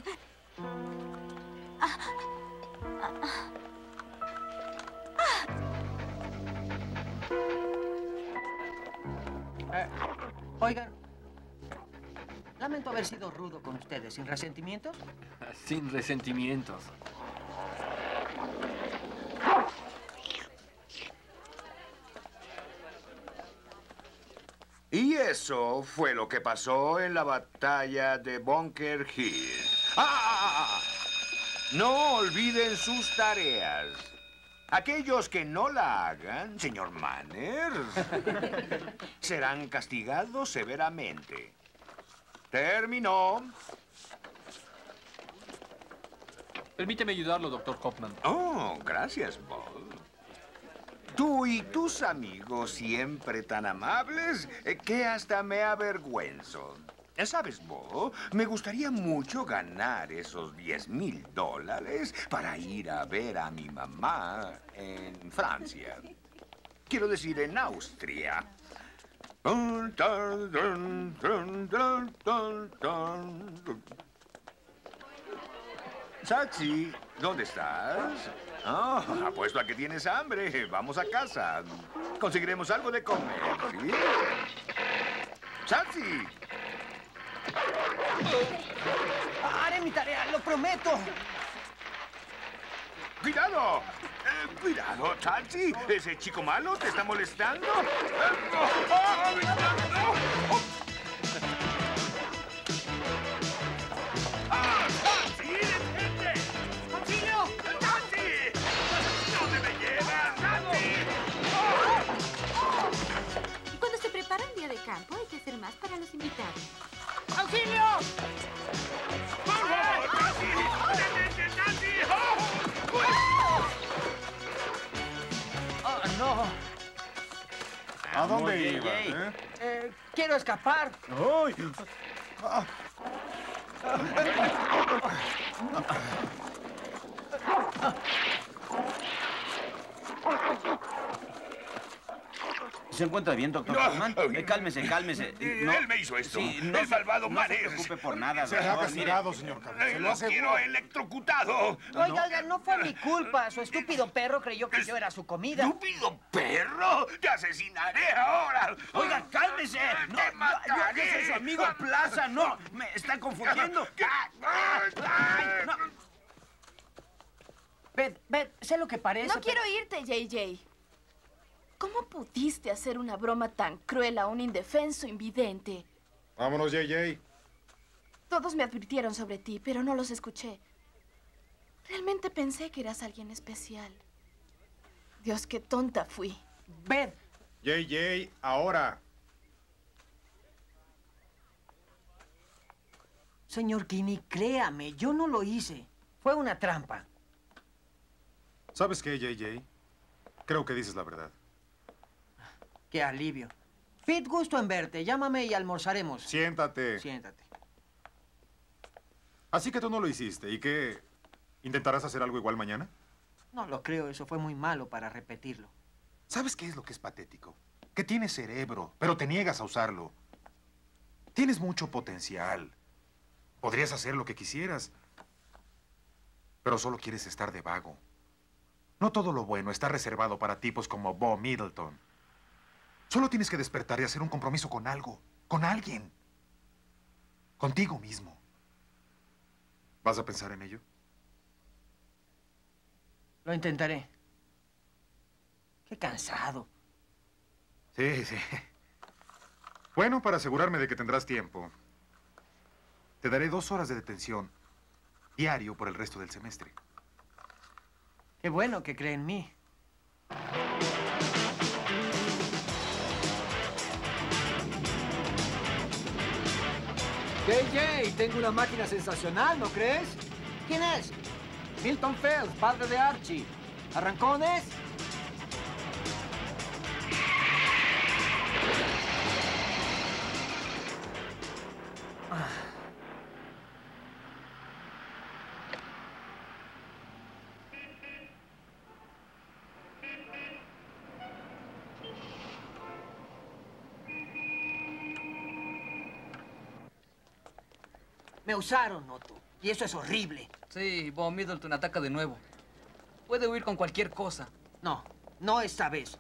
Oigan, lamento haber sido rudo con ustedes. ¿Sin resentimientos? Sin resentimientos. Y eso fue lo que pasó en la batalla de Bunker Hill. ¡Ah! No olviden sus tareas. Aquellos que no la hagan, señor Manners, serán castigados severamente. Terminó. Permíteme ayudarlo, doctor Hoffman. Oh, gracias, Bob. Tú y tus amigos siempre tan amables que hasta me avergüenzo. ¿Sabes, Bo? Me gustaría mucho ganar esos $10,000 para ir a ver a mi mamá en Francia. Quiero decir, en Austria. Sachi, ¿dónde estás? Oh, apuesto a que tienes hambre. Vamos a casa. Conseguiremos algo de comer, ¿sí? ¡Sachi! Haré mi tarea, lo prometo. ¡Cuidado! ¡Cuidado, Chachi! ¿Ese chico malo te está molestando? ¡Ah, Chachi! ¡Detente! ¡Auxilio! ¡Chachi! ¿Dónde me llevas, Chachi? Cuando se prepara un día de campo, hay que hacer más para los invitados. ¡Auxilio! ¡Por favor, Chachi! ¡Detente, Chachi! No. ¿A dónde Muy bien, iba? Jay. Quiero escapar. ¡Ay! ¿Se encuentra bien, doctor Hoffman? Cálmese, cálmese. Él me hizo esto. Sí, el malvado no se Manners. preocupe por nada, Se ha doctor. castigado, Mire, señor Carlos. Se lo ¡Lo aseguro. quiero electrocutado! Oiga, no fue mi culpa. Su estúpido perro creyó que yo era su comida. ¡Estúpido perro! ¡Te asesinaré ahora! Oiga, cálmese. ¡Párese! No, yo soy su amigo Plaza, no. Me está confundiendo. No. Beth, sé lo que parece. No quiero irte, JJ. ¿Cómo pudiste hacer una broma tan cruel a un indefenso invidente? Vámonos, JJ. Todos me advirtieron sobre ti, pero no los escuché. Realmente pensé que eras alguien especial. Dios, qué tonta fui. Beth. JJ, ahora. Señor Kinney, créame, yo no lo hice. Fue una trampa. ¿Sabes qué, JJ? Creo que dices la verdad. Qué alivio. Pete, gusto en verte. Llámame y almorzaremos. Siéntate. Siéntate. Así que tú no lo hiciste. ¿Y qué? ¿Intentarás hacer algo igual mañana? No lo creo. Eso fue muy malo para repetirlo. ¿Sabes qué es lo que es patético? Que tienes cerebro, pero te niegas a usarlo. Tienes mucho potencial. Podrías hacer lo que quisieras. Pero solo quieres estar de vago. No todo lo bueno está reservado para tipos como Bo Middleton. Solo tienes que despertar y hacer un compromiso con algo, con alguien. Contigo mismo. ¿Vas a pensar en ello? Lo intentaré. Qué cansado. Sí. Bueno, para asegurarme de que tendrás tiempo, te daré 2 horas de detención diario por el resto del semestre. Qué bueno que cree en mí. JJ, tengo una máquina sensacional, ¿no crees? ¿Quién es? Milton Phelps, padre de Archie. ¿Arrancones? Me usaron, Otto. Y eso es horrible. Sí, Bo Middleton ataca de nuevo. Puede huir con cualquier cosa. No, no esta vez.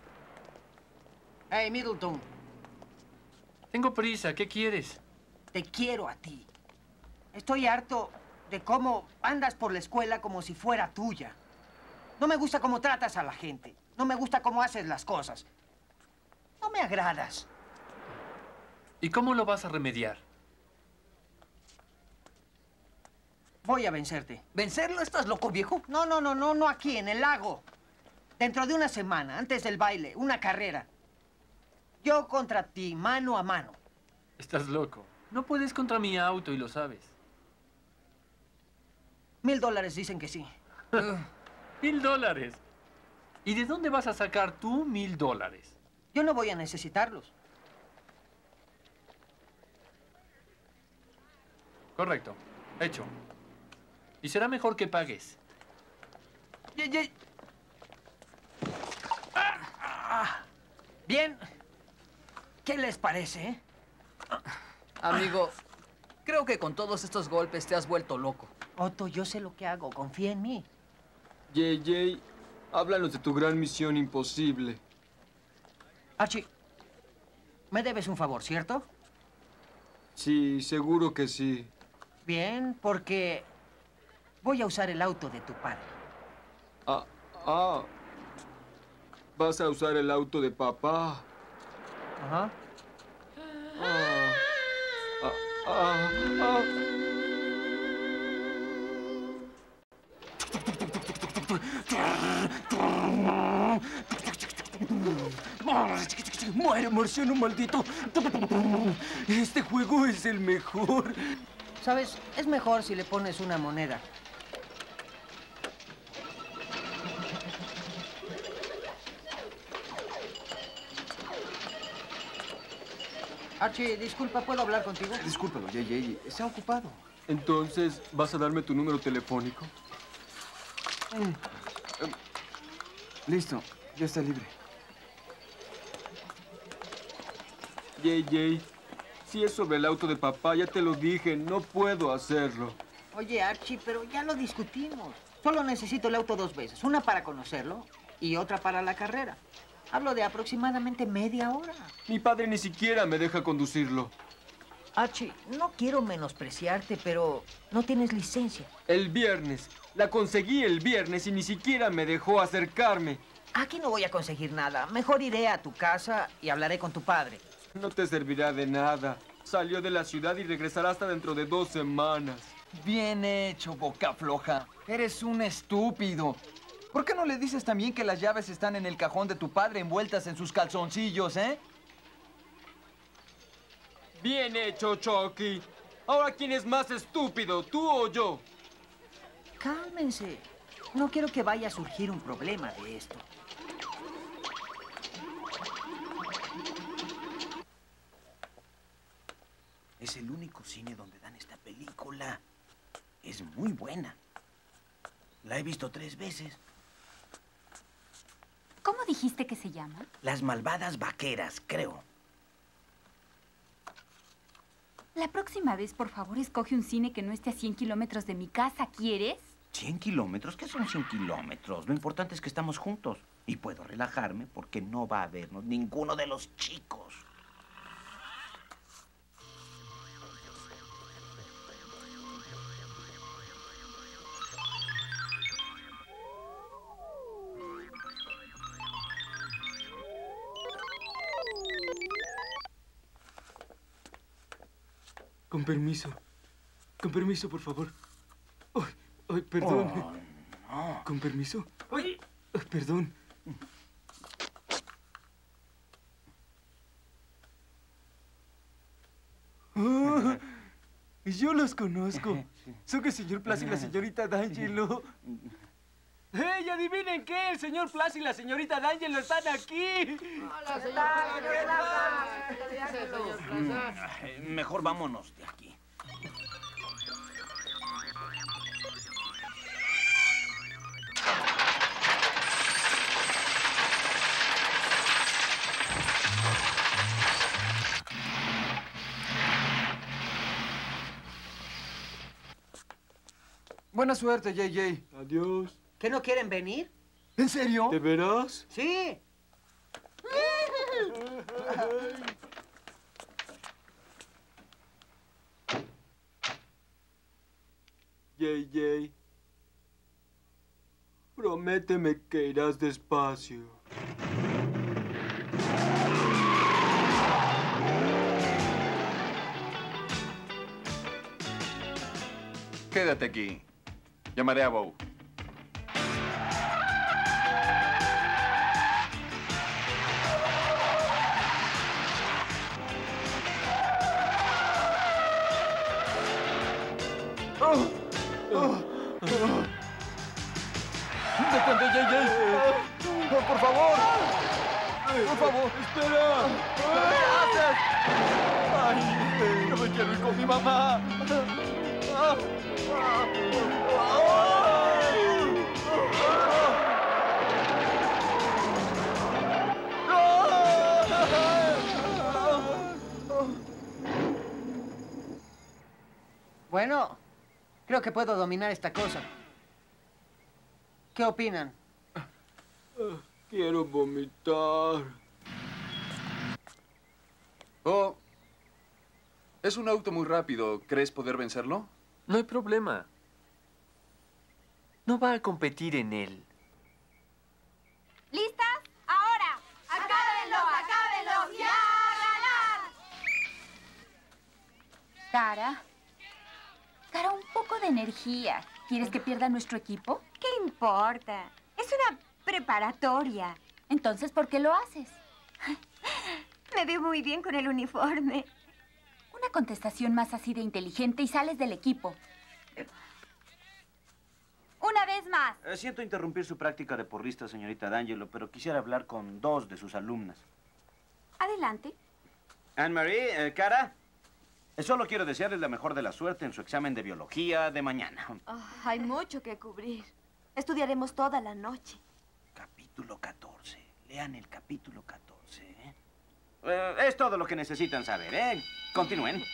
Hey, Middleton. Tengo prisa. ¿Qué quieres? Te quiero a ti. Estoy harto de cómo andas por la escuela como si fuera tuya. No me gusta cómo tratas a la gente. No me gusta cómo haces las cosas. No me agradas. ¿Y cómo lo vas a remediar? Voy a vencerte. ¿Vencerlo? ¿Estás loco, viejo? No aquí, en el lago. Dentro de una semana, antes del baile, una carrera. Yo contra ti, mano a mano. Estás loco. No puedes contra mi auto y lo sabes. $1000 dicen que sí. $1000. ¿Y de dónde vas a sacar tú $1000? Yo no voy a necesitarlos. Correcto. Hecho. Y será mejor que pagues. Bien. ¿Qué les parece, Amigo, creo que con todos estos golpes te has vuelto loco. Otto, yo sé lo que hago. Confía en mí. JJ, háblanos de tu gran misión imposible. Archie, me debes un favor, ¿cierto? Sí, seguro que sí. Bien, porque voy a usar el auto de tu padre. Vas a usar el auto de papá. Ajá. ¡Muere, marciano maldito! Este juego es el mejor. ¿Sabes? Es mejor si le pones una moneda. Archie, disculpa, ¿puedo hablar contigo? Discúlpalo, JJ. Está ocupado. Entonces, ¿vas a darme tu número telefónico? Listo, ya está libre. JJ, si es sobre el auto de papá, ya te lo dije, no puedo hacerlo. Oye, Archie, pero ya lo discutimos. Solo necesito el auto 2 veces. Una para conocerlo y otra para la carrera. Hablo de aproximadamente media hora. Mi padre ni siquiera me deja conducirlo. Archie, no quiero menospreciarte, pero no tienes licencia. El viernes. La conseguí el viernes y ni siquiera me dejó acercarme. Aquí no voy a conseguir nada. Mejor iré a tu casa y hablaré con tu padre. No te servirá de nada. Salió de la ciudad y regresará hasta dentro de 2 semanas. Bien hecho, boca floja. Eres un estúpido. ¿Por qué no le dices también que las llaves están en el cajón de tu padre envueltas en sus calzoncillos, eh? Bien hecho, Chucky. Ahora, ¿quién es más estúpido, tú o yo? Cálmense. No quiero que vaya a surgir un problema de esto. Es el único cine donde dan esta película. Es muy buena. La he visto 3 veces. ¿Cómo dijiste que se llama? Las malvadas vaqueras, creo. La próxima vez, por favor, escoge un cine que no esté a 100 kilómetros de mi casa, ¿quieres? ¿100 kilómetros? ¿Qué son 100 kilómetros? Lo importante es que estamos juntos. Y puedo relajarme porque no va a vernos ninguno de los chicos. Con permiso. Con permiso, por favor. Ay, ay, perdón. Oh, no. Con permiso. Ay, perdón. Oh, yo los conozco. Son el señor Plas y la señorita D'Angelo. ¡Hey, adivinen qué! El señor Plas y la señorita D'Angelo están aquí. Hola, señor. Mejor vámonos de aquí. Buena suerte, JJ. Adiós. ¿Qué, no quieren venir? ¿En serio? ¿De veras? Sí. JJ, prométeme que irás despacio. Quédate aquí. Llamaré a Bo. ¡Detente, JJ! ¡Por favor! ¡Por favor! ¡Espera! ¿Qué haces? ¡Ay! ¡No me quiero ir con mi mamá! Bueno, creo que puedo dominar esta cosa. ¿Qué opinan? Quiero vomitar. Oh, es un auto muy rápido. ¿Crees poder vencerlo? No hay problema. No va a competir en él. ¿Listas? ¡Ahora! ¡Acábenlo, acábenlo! ¡Ya a ganar! Cara, un poco de energía. ¿Quieres que pierda nuestro equipo? ¿Qué importa? Es una preparatoria. Entonces, ¿por qué lo haces? Me veo muy bien con el uniforme. Una contestación más así de inteligente y sales del equipo. Una vez más. Siento interrumpir su práctica de porrista, señorita D'Angelo, pero quisiera hablar con 2 de sus alumnas. Adelante. Anne-Marie, Cara, solo quiero desearles la mejor de la suerte en su examen de biología de mañana. Hay mucho que cubrir. Estudiaremos toda la noche. Capítulo 14. Lean el capítulo 14, ¿eh? Es todo lo que necesitan saber, ¿eh? Continúen.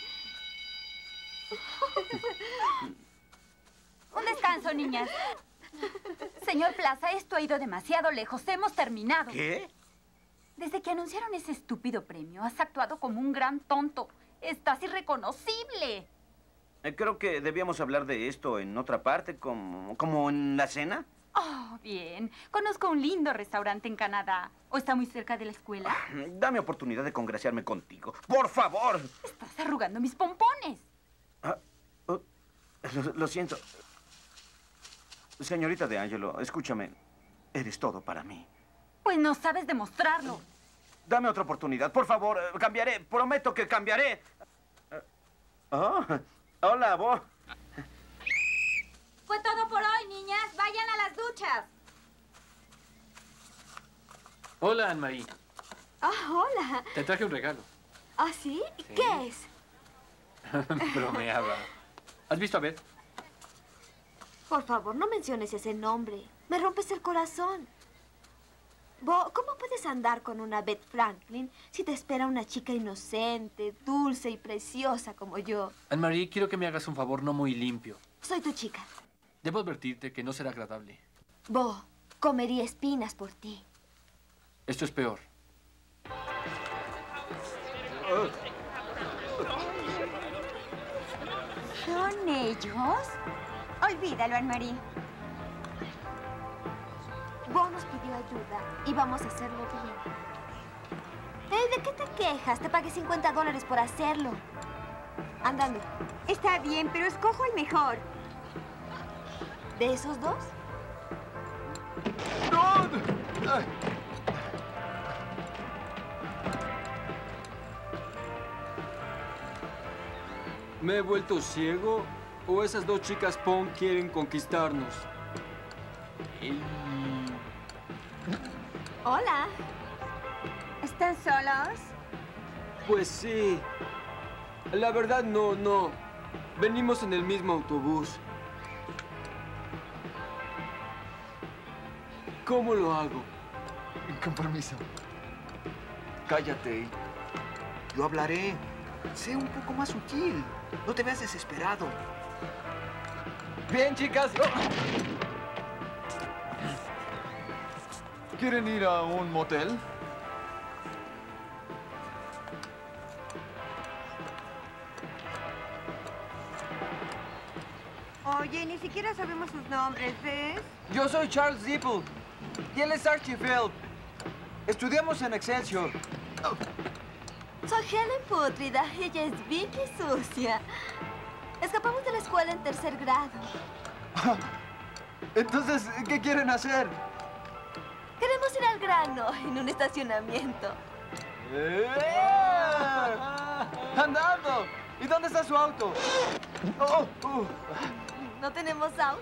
Un descanso, niñas. Señor Plaza, esto ha ido demasiado lejos. Hemos terminado. ¿Qué? Desde que anunciaron ese estúpido premio, has actuado como un gran tonto. Estás irreconocible. Creo que debíamos hablar de esto en otra parte, como en la cena. Oh, bien. Conozco un lindo restaurante en Canadá. ¿O está muy cerca de la escuela? Dame oportunidad de congraciarme contigo. ¡Por favor! Estás arrugando mis pompones. Lo siento. Señorita De Angelo, escúchame. Eres todo para mí. Pues no sabes demostrarlo. Dame otra oportunidad, por favor. Cambiaré. Prometo que cambiaré. Oh, hola, Bo. Fue todo por hoy, niñas. Vayan a las duchas. Hola, Anne-Marie. Ah, hola. Te traje un regalo. ¿Ah, sí? ¿Qué es? Bromeaba. ¿Has visto a Beth? Por favor, no menciones ese nombre. Me rompes el corazón. Bo, ¿cómo puedes andar con una Beth Franklin si te espera una chica inocente, dulce y preciosa como yo? Anne-Marie, quiero que me hagas un favor no muy limpio. Soy tu chica. Debo advertirte que no será agradable. Bo, comería espinas por ti. Esto es peor. ¿Son ellos? Olvídalo, Anne-Marie. Bo nos pidió ayuda y vamos a hacerlo bien. ¿De qué te quejas? Te pagué $50 por hacerlo. Andando. Está bien, pero escojo el mejor. ¿De esos dos? ¿Me he vuelto ciego? ¿O esas dos chicas Pong quieren conquistarnos? Hola. ¿Están solos? Pues sí. La verdad, no. Venimos en el mismo autobús. ¿Cómo lo hago? Con permiso. Cállate. Yo hablaré. Sé un poco más sutil. No te veas desesperado. Bien, chicas. ¿Quieren ir a un motel? Oye, ni siquiera sabemos sus nombres, ¿ves? Yo soy Charles Zippel. Y él es Archie Phil. Estudiamos en Excelsior. Soy Helen Pútrida y ella es Vicky Sucia. Escapamos de la escuela en 3er grado. Entonces, ¿qué quieren hacer? Queremos ir al grano en un estacionamiento. ¡Andando! ¿Y dónde está su auto? No tenemos auto.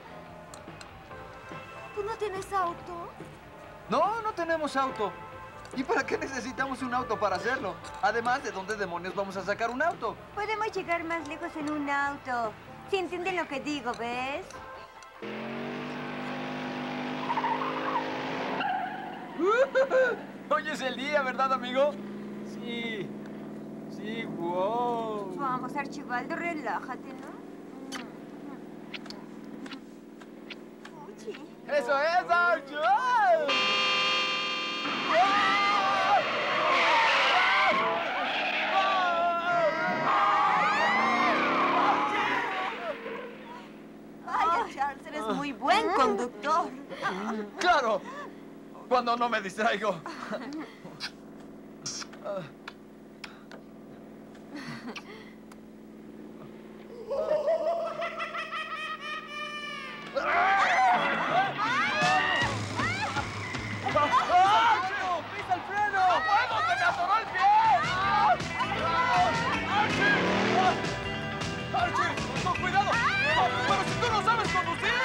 ¿Tú no tienes auto? No, no tenemos auto. ¿Y para qué necesitamos un auto para hacerlo? Además, ¿de dónde demonios vamos a sacar un auto? Podemos llegar más lejos en un auto. Si entienden lo que digo, ¿ves? Hoy es el día, ¿verdad, amigo? Sí. Sí, wow. Vamos, Archibaldo, relájate, ¿no? Uchi. ¡Eso es, Archie! Vaya, Charles, eres muy buen conductor. ¡Claro! Cuando no me distraigo. ¡Pisa el freno! ¡No puedo! ¡Se me atoró el pie! ¡Archie! ¡Con cuidado! ¡Pero si tú no sabes conducir!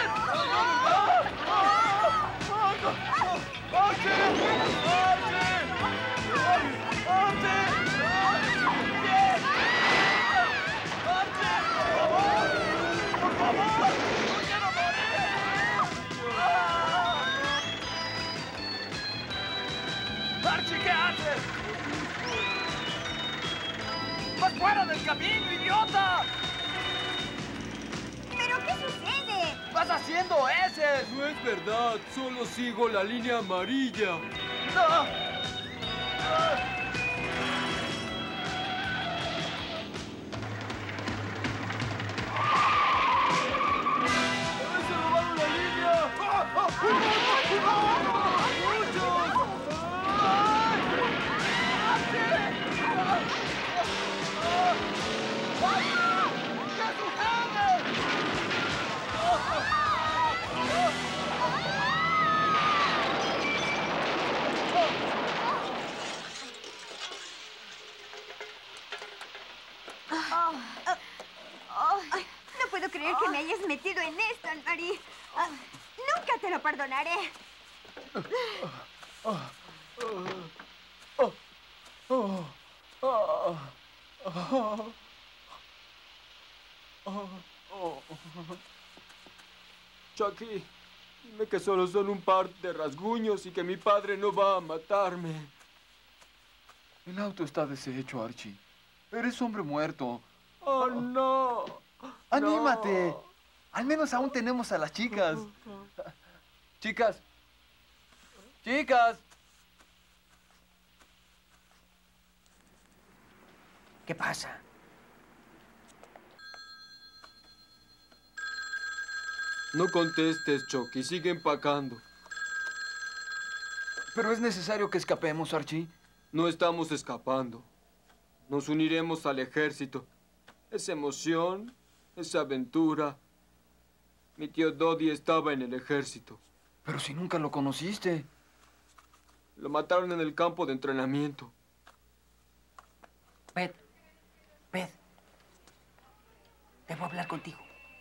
¡Archie! ¡Archie, qué haces! ¡Vas fuera del camino, idiota! ¿Pero qué sucede? ¡Vas haciendo ese! No es verdad, solo sigo la línea amarilla. ¡No! Ay, no puedo creer que me hayas metido en esto, Anne-Marie. Nunca te lo perdonaré. Chucky, dime que solo son un par de rasguños y que mi padre no va a matarme. El auto está deshecho, Archie. Eres hombre muerto. ¡Oh, no! ¡Anímate! No. Al menos aún tenemos a las chicas. Chicas. Chicas. ¿Qué pasa? No contestes, Chucky. Sigue empacando. Pero es necesario que escapemos, Archie. No estamos escapando. Nos uniremos al ejército. Esa emoción, esa aventura. Mi tío Dodie estaba en el ejército. Pero si nunca lo conociste. Lo mataron en el campo de entrenamiento. Beth. Debo hablar contigo.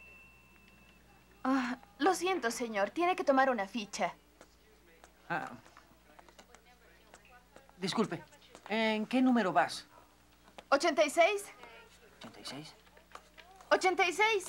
Lo siento, señor. Tiene que tomar una ficha. Disculpe. ¿En qué número vas? 86. ¿86? 86.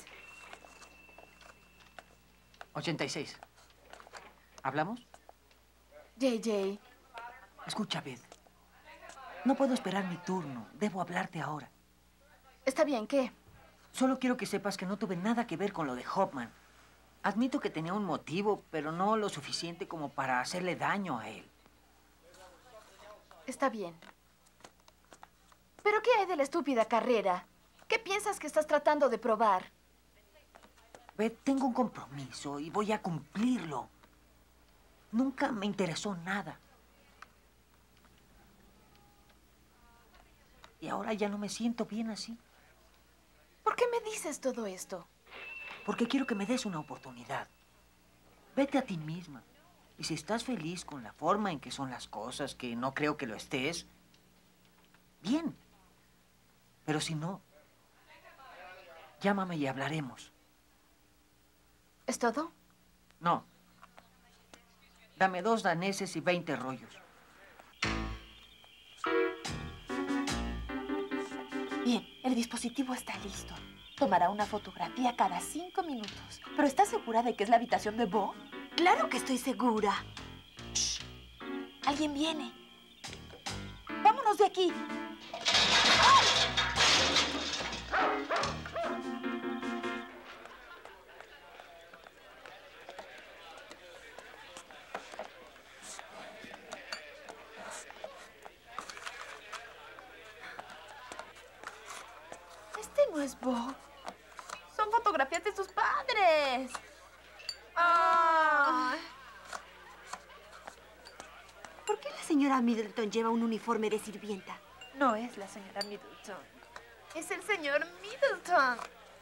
86. ¿Hablamos? JJ. Escucha, Beth. No puedo esperar mi turno. Debo hablarte ahora. Está bien, ¿qué? Solo quiero que sepas que no tuve nada que ver con lo de Hoffman. Admito que tenía un motivo, pero no lo suficiente como para hacerle daño a él. Está bien. ¿Pero qué hay de la estúpida carrera? ¿Qué piensas que estás tratando de probar? Beth, tengo un compromiso y voy a cumplirlo. Nunca me interesó nada. Y ahora ya no me siento bien así. ¿Por qué me dices todo esto? Porque quiero que me des una oportunidad. Vete a ti misma. Y si estás feliz con la forma en que son las cosas, que no creo que lo estés, bien. Pero si no, llámame y hablaremos. ¿Es todo? No. Dame 2 daneses y 20 rollos. Bien, el dispositivo está listo. Tomará una fotografía cada 5 minutos. ¿Pero estás segura de que es la habitación de Bo? Claro que estoy segura. Shh. Alguien viene. ¡Vámonos de aquí! Este no es Bo. Son fotografías de sus padres. ¿Por qué la señora Middleton lleva un uniforme de sirvienta? No es la señora Middleton. Es el señor Middleton.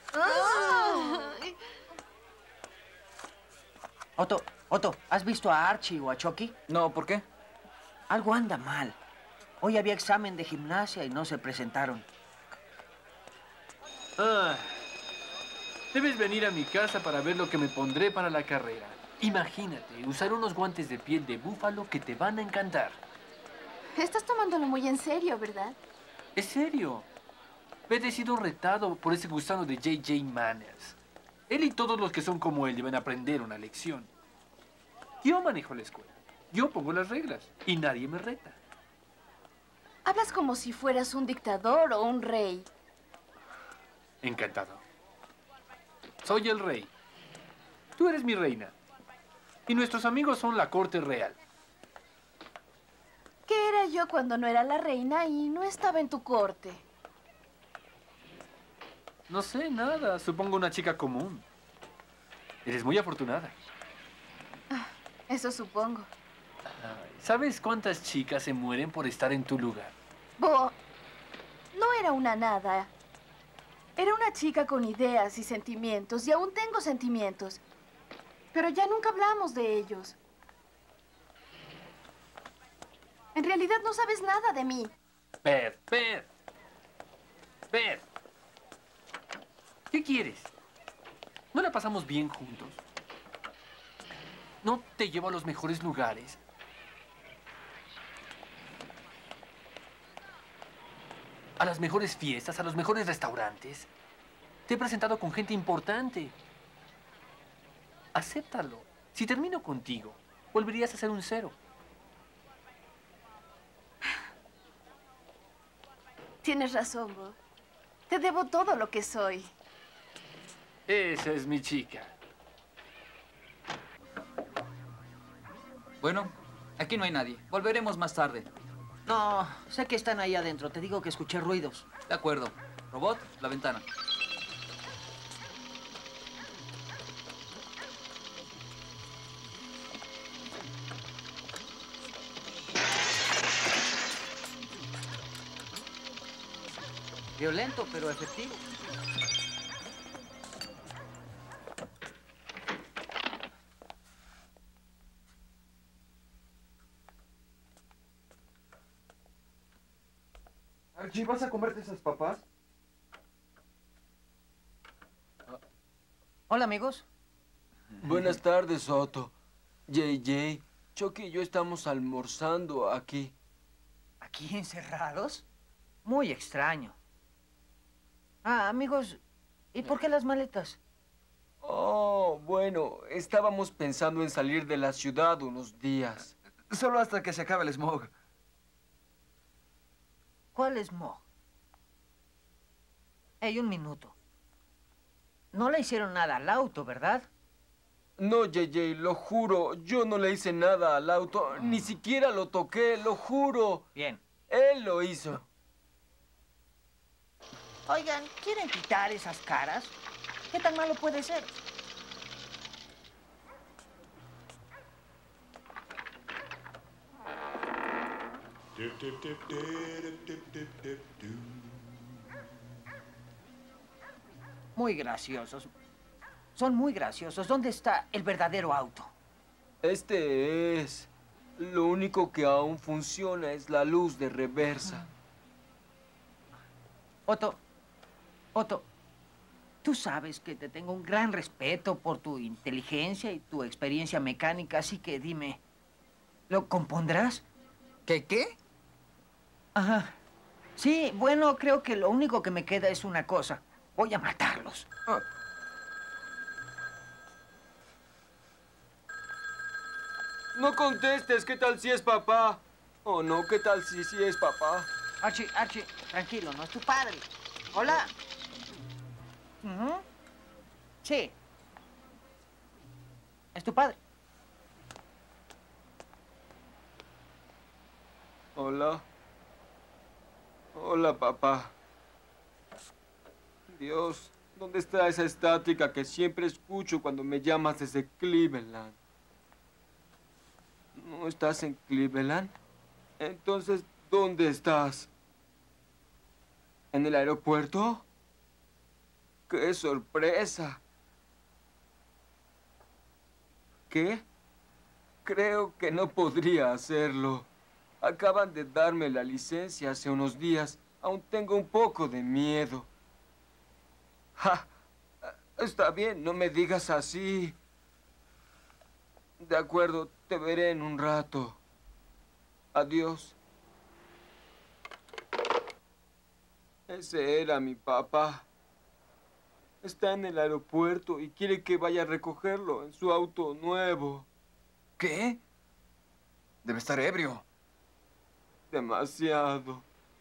Otto, ¿has visto a Archie o a Chucky? No, ¿por qué? Algo anda mal. Hoy había examen de gimnasia y no se presentaron. Debes venir a mi casa para ver lo que me pondré para la carrera. Imagínate, usar unos guantes de piel de búfalo que te van a encantar. Estás tomándolo muy en serio, ¿verdad? ¿Es serio? He sido retado por ese gusano de J.J. Manners. Él y todos los que son como él deben aprender una lección. Yo manejo la escuela. Yo pongo las reglas y nadie me reta. Hablas como si fueras un dictador o un rey. Encantado. Soy el rey. Tú eres mi reina. Y nuestros amigos son la corte real. ¿Qué era yo cuando no era la reina y no estaba en tu corte? No sé, nada. Supongo una chica común. Eres muy afortunada. Eso supongo. Ay, ¿sabes cuántas chicas se mueren por estar en tu lugar? Bo, no era una nada. Era una chica con ideas y sentimientos, y aún tengo sentimientos. Pero ya nunca hablamos de ellos. En realidad no sabes nada de mí. Beth. ¿Qué quieres? ¿No la pasamos bien juntos? ¿No te llevo a los mejores lugares? ¿A las mejores fiestas? ¿A los mejores restaurantes? Te he presentado con gente importante. Acéptalo. Si termino contigo, volverías a ser un cero. Tienes razón, Bo. Te debo todo lo que soy. Esa es mi chica. Bueno, aquí no hay nadie. Volveremos más tarde. No, sé que están ahí adentro. Te digo que escuché ruidos. De acuerdo. Robot, la ventana. Violento, pero efectivo. Archie, ¿vas a comerte esas papas? Hola, amigos. Buenas tardes, Otto. JJ, Chucky y yo estamos almorzando aquí. ¿Aquí encerrados? Muy extraño. Ah, amigos, ¿y por qué las maletas? Oh, bueno, estábamos pensando en salir de la ciudad unos días. Solo hasta que se acabe el smog. ¿Cuál smog? Hey, un minuto. No le hicieron nada al auto, ¿verdad? No, JJ, lo juro. Yo no le hice nada al auto. Ni siquiera lo toqué, lo juro. Bien. Él lo hizo. Oigan, ¿quieren quitar esas caras? ¿Qué tan malo puede ser? Muy graciosos. Son muy graciosos. ¿Dónde está el verdadero auto? Este es. Lo único que aún funciona es la luz de reversa. Otto, tú sabes que te tengo un gran respeto por tu inteligencia y tu experiencia mecánica, así que dime, ¿lo compondrás? ¿Qué? Ajá. Sí, bueno, creo que lo único que me queda es una cosa. Voy a matarlos. No contestes, ¿qué tal si es papá? Oh, no, ¿qué tal si sí es papá? Archie, tranquilo, no es tu padre. Hola. Sí. Es tu padre. Hola. Hola, papá. Dios, ¿dónde está esa estática que siempre escucho cuando me llamas desde Cleveland? ¿No estás en Cleveland? Entonces, ¿dónde estás? ¿En el aeropuerto? ¡Qué sorpresa! ¿Qué? Creo que no podría hacerlo. Acaban de darme la licencia hace unos días. Aún tengo un poco de miedo. ¡Ja! Está bien, no me digas así. De acuerdo, te veré en un rato. Adiós. Ese era mi papá. Está en el aeropuerto y quiere que vaya a recogerlo en su auto nuevo. ¿Qué? Debe estar ebrio. Demasiado.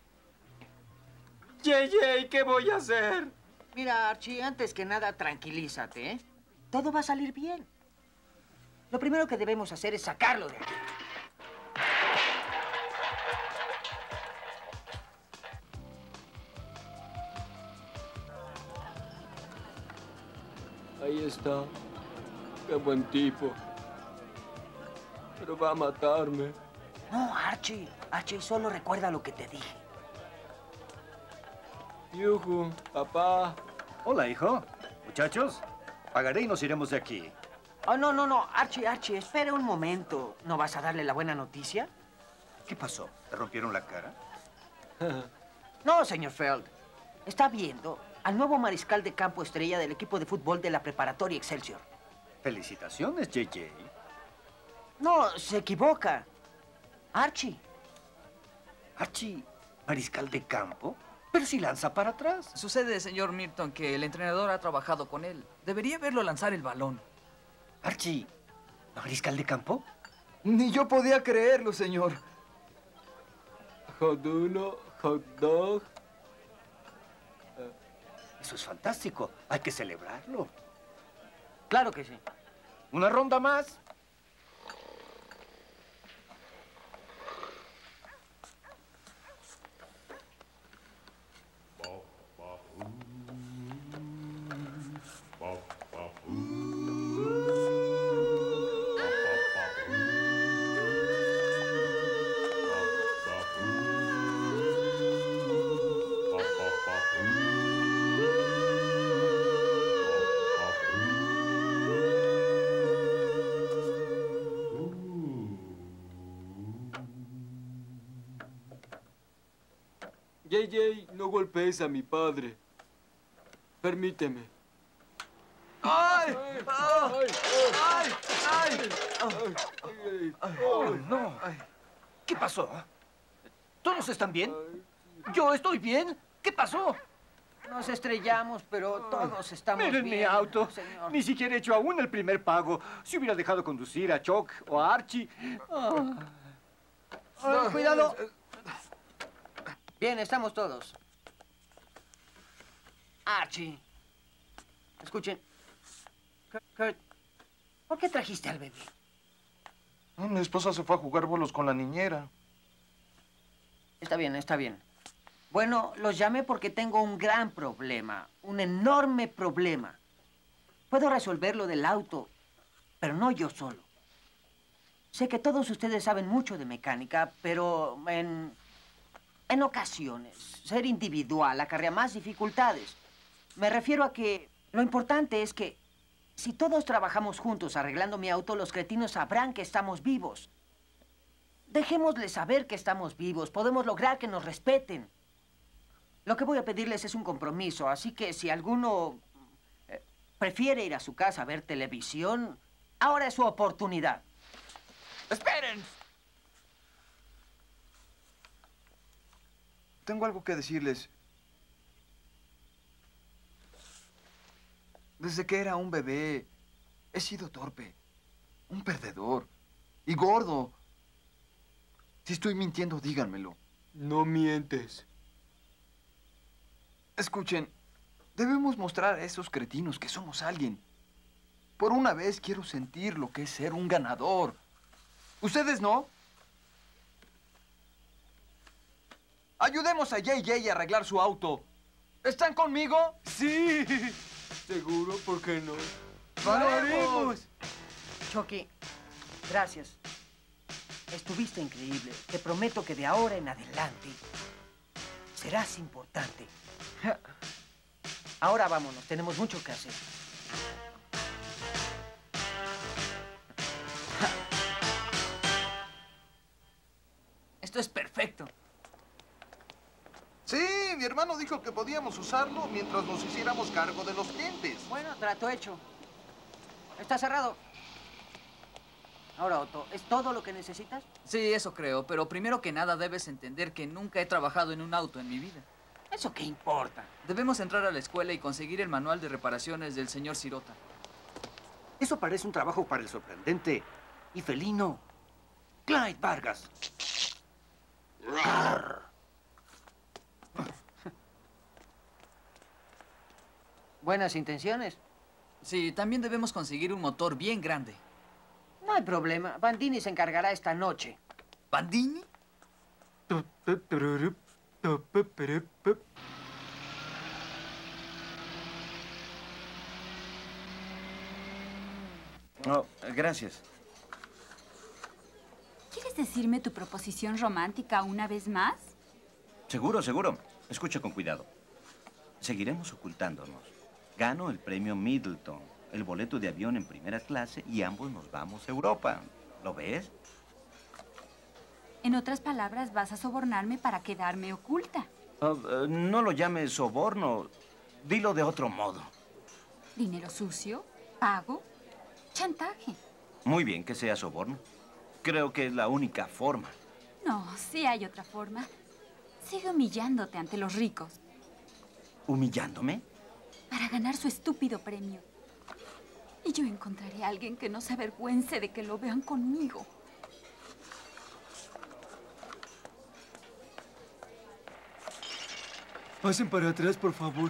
JJ, ¿qué voy a hacer? Mira, Archie, antes que nada, tranquilízate, ¿eh? Todo va a salir bien. Lo primero que debemos hacer es sacarlo de aquí. Ahí está. Qué buen tipo. Pero va a matarme. No, Archie. Archie, solo recuerda lo que te dije. Yuhu, papá. Hola, hijo. Muchachos, pagaré y nos iremos de aquí. Oh, no, no, no. Archie, Archie, espera un momento. ¿No vas a darle la buena noticia? ¿Qué pasó? ¿Te rompieron la cara? No, señor Feld. Está viendo al nuevo mariscal de campo estrella del equipo de fútbol de la preparatoria Excelsior. Felicitaciones, JJ. No, se equivoca. Archie. Archie, mariscal de campo. Pero si lanza para atrás. Sucede, señor Milton, que el entrenador ha trabajado con él. Debería verlo lanzar el balón. Archie, mariscal de campo. Ni yo podía creerlo, señor. Hot uno, hot dog. Eso es fantástico. Hay que celebrarlo. Claro que sí. Una ronda más. JJ, no golpees a mi padre. Permíteme. ¡Ay! ¡Ay! ¡Ay! ¡Ay! ¡Oh, no! ¿Qué pasó? ¿Todos están bien? ¿Yo estoy bien? ¿Qué pasó? Nos estrellamos, pero todos estamos Miren bien, mi auto. señor. Ni siquiera he hecho aún el primer pago. Si hubiera dejado conducir a Chuck o a Archie. Cuidado. Bien, estamos todos. Archie. Escuchen. Kurt, ¿por qué trajiste al bebé? Mi esposa se fue a jugar bolos con la niñera. Está bien, está bien. Bueno, los llamé porque tengo un gran problema. Un enorme problema. Puedo resolver lo del auto, pero no yo solo. Sé que todos ustedes saben mucho de mecánica, pero en ocasiones, ser individual acarrea más dificultades. Me refiero a que lo importante es que si todos trabajamos juntos arreglando mi auto, los cretinos sabrán que estamos vivos. Dejémosles saber que estamos vivos. Podemos lograr que nos respeten. Lo que voy a pedirles es un compromiso, así que si alguno prefiere ir a su casa a ver televisión, ahora es su oportunidad. ¡Esperen! Tengo algo que decirles. Desde que era un bebé, he sido torpe, un perdedor y gordo. Si estoy mintiendo, díganmelo. No mientes. Escuchen, debemos mostrar a esos cretinos que somos alguien. Por una vez quiero sentir lo que es ser un ganador. ¿Ustedes no? Ayudemos a JJ a arreglar su auto. ¿Están conmigo? ¡Sí! ¿Seguro? ¿Por qué no? ¡Lo haremos! Chucky, gracias. Estuviste increíble. Te prometo que de ahora en adelante serás importante. Ahora vámonos, tenemos mucho que hacer. Esto es perfecto. Sí, mi hermano dijo que podíamos usarlo mientras nos hiciéramos cargo de los clientes. Bueno, trato hecho. Está cerrado. Ahora, Otto, ¿es todo lo que necesitas? Sí, eso creo, pero primero que nada debes entender que nunca he trabajado en un auto en mi vida. ¿Eso qué importa? Debemos entrar a la escuela y conseguir el manual de reparaciones del señor Sirota. Eso parece un trabajo para el sorprendente y felino Clyde Vargas. Buenas intenciones. Sí, también debemos conseguir un motor bien grande. No hay problema. Bandini se encargará esta noche. ¿Bandini? Gracias. ¿Quieres decirme tu proposición romántica una vez más? Seguro, seguro. Escucha con cuidado. Seguiremos ocultándonos. Gano el premio Middleton, el boleto de avión en primera clase y ambos nos vamos a Europa. ¿Lo ves? En otras palabras, vas a sobornarme para quedarme oculta. No lo llames soborno. Dilo de otro modo. ¿Dinero sucio? ¿Pago? ¿Chantaje? Muy bien que sea soborno. Creo que es la única forma. No, sí hay otra forma. Sigue humillándote ante los ricos. ¿Humillándome? Para ganar su estúpido premio. Y yo encontraré a alguien que no se avergüence de que lo vean conmigo. Pasen para atrás, por favor.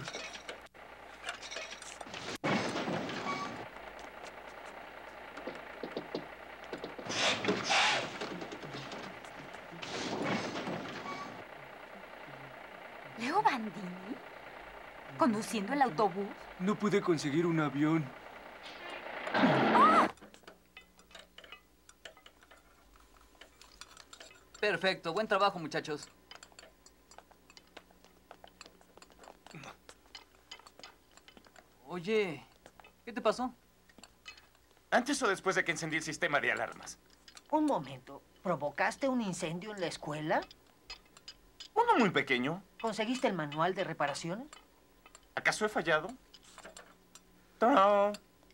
¿Leo Bandini? ¿Conduciendo el autobús? No pude conseguir un avión. Perfecto, buen trabajo, muchachos. Oye, ¿qué te pasó? ¿Antes o después de que encendí el sistema de alarmas? Un momento. ¿Provocaste un incendio en la escuela? Uno muy pequeño. ¿Conseguiste el manual de reparaciones? ¿Acaso he fallado? No.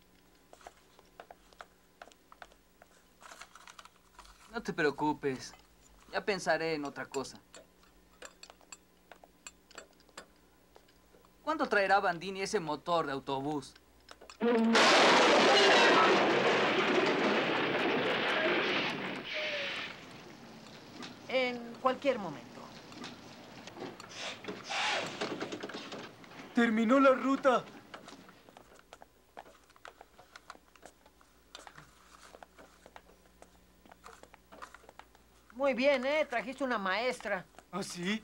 No te preocupes. Ya pensaré en otra cosa. ¿Cuándo traerá Bandini ese motor de autobús? En cualquier momento. Terminó la ruta. Muy bien, ¿eh? Trajiste una maestra. ¿Ah, sí?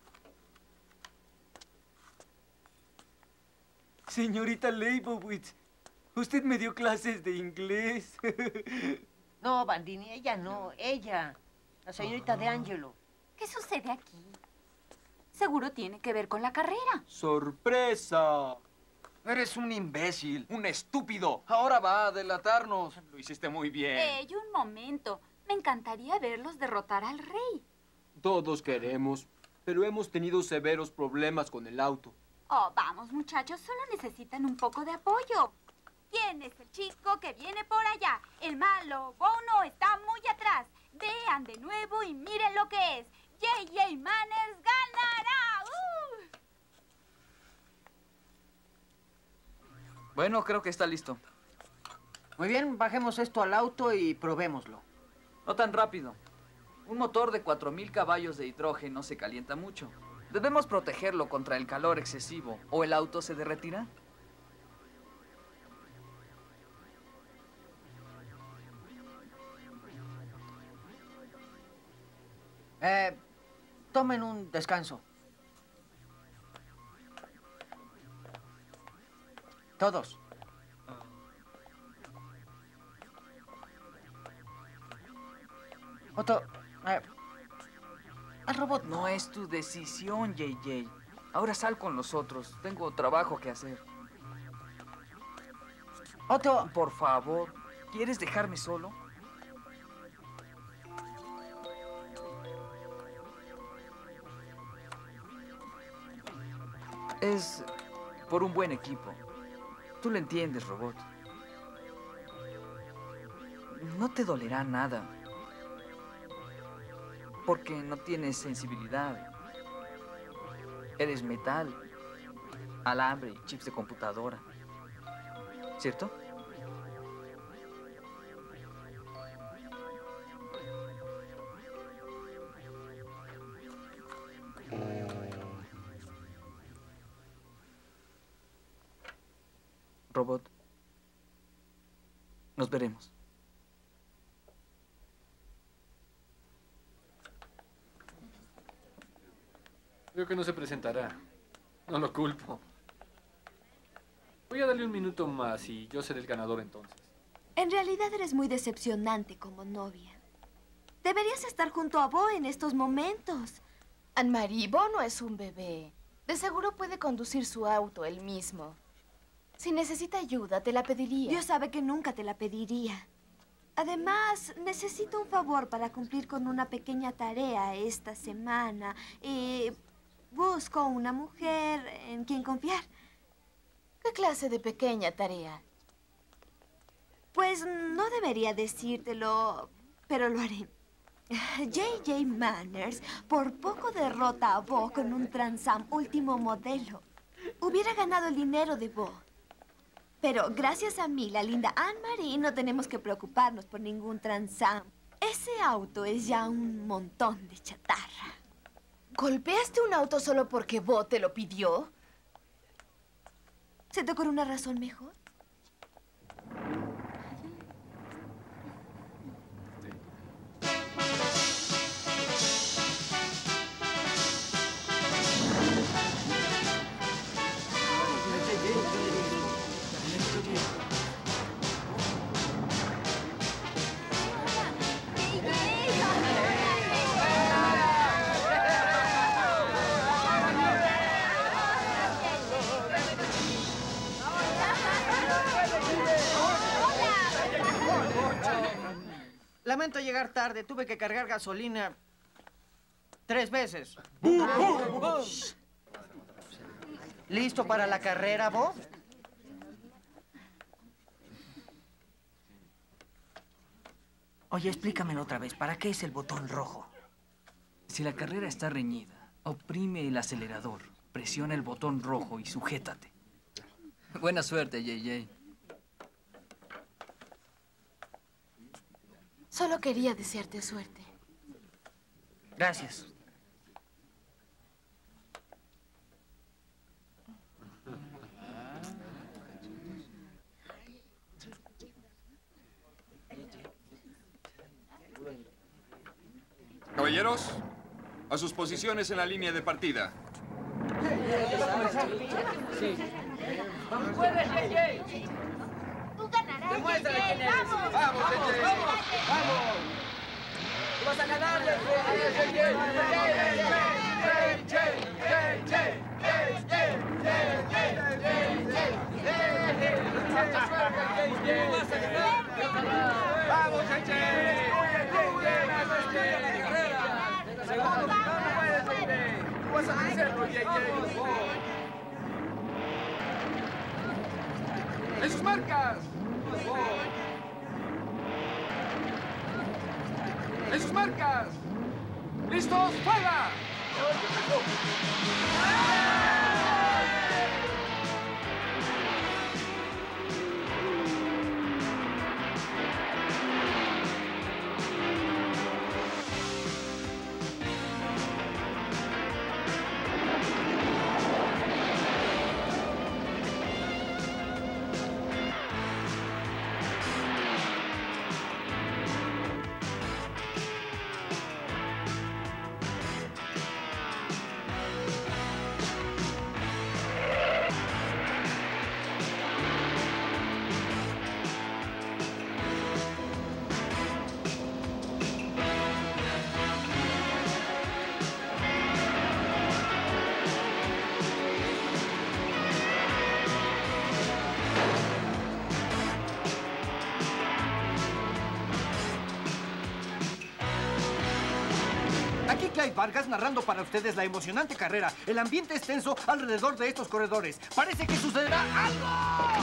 Señorita Leibowitz, usted me dio clases de inglés. No, Bandini, ella no, ella. La señorita De Angelo. ¿Qué sucede aquí? Seguro tiene que ver con la carrera. ¡Sorpresa! Eres un imbécil, un estúpido. Ahora va a delatarnos. Lo hiciste muy bien. Un momento. Me encantaría verlos derrotar al rey. Todos queremos, pero hemos tenido severos problemas con el auto. Oh, vamos, muchachos. Solo necesitan un poco de apoyo. ¿Quién es el chico que viene por allá? El malo Bono está muy atrás. Vean de nuevo y miren lo que es. J.J. Manners ganará. Bueno, creo que está listo. Muy bien, bajemos esto al auto y probémoslo. No tan rápido. Un motor de 4000 caballos de hidrógeno se calienta mucho. Debemos protegerlo contra el calor excesivo, o el auto se derretirá. Tomen un descanso. Todos. Otto, el robot no es tu decisión, JJ. Ahora sal con los otros. Tengo trabajo que hacer. Otto. Por favor, ¿quieres dejarme solo? Es por un buen equipo. Tú lo entiendes, robot. No te dolerá nada. Porque no tienes sensibilidad. Eres metal, alambre y chips de computadora. ¿Cierto? Robot. Nos veremos. Creo que no se presentará. No lo culpo. Voy a darle un minuto más y yo seré el ganador entonces. En realidad eres muy decepcionante como novia. Deberías estar junto a Bo en estos momentos. Anne-Marie, Bo no es un bebé. De seguro puede conducir su auto él mismo. Si necesita ayuda, te la pediría. Dios sabe que nunca te la pediría. Además, necesito un favor para cumplir con una pequeña tarea esta semana. Busco una mujer en quien confiar. ¿Qué clase de pequeña tarea? Pues no debería decírtelo, pero lo haré. J.J. Manners por poco derrota a Bo con un Trans Am último modelo. Hubiera ganado el dinero de Bo. Pero gracias a mí, la linda Anne-Marie, no tenemos que preocuparnos por ningún Trans Am. Ese auto es ya un montón de chatarra. ¿Golpeaste un auto solo porque Bo te lo pidió? ¿Se te ocurre una razón mejor? Lamento llegar tarde. Tuve que cargar gasolina 3 veces. ¿Listo para la carrera, Bo? Oye, explícamelo otra vez. ¿Para qué es el botón rojo? Si la carrera está reñida, oprime el acelerador, presiona el botón rojo y sujétate. Buena suerte, J.J. Solo quería desearte suerte. Gracias. Caballeros, a sus posiciones en la línea de partida. Sí. ¡Puedes, JJ! ¡Tú ganarás, Demuéstrale quién eres. ¡Vamos! ¡Vamos, JJ! ¡Vamos! ¡Tú vas a ganar, ¡Vamos, JJ! ¡Tú ganas, JJ! ¡Segundo, no puedes, JJ! ¡Tú vas a vencerlo, JJ! ¡En sus marcas! ¡En sus marcas! ¡Listos! ¡Fuera! Aquí Clyde Vargas narrando para ustedes la emocionante carrera. El ambiente es tenso alrededor de estos corredores. Parece que sucederá algo.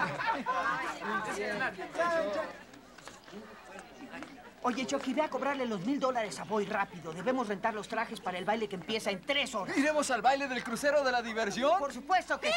Oye, Chucky, ve a cobrarle los $1000 a Boy rápido. Debemos rentar los trajes para el baile que empieza en 3 horas. ¿Iremos al baile del crucero de la diversión? Por supuesto que sí.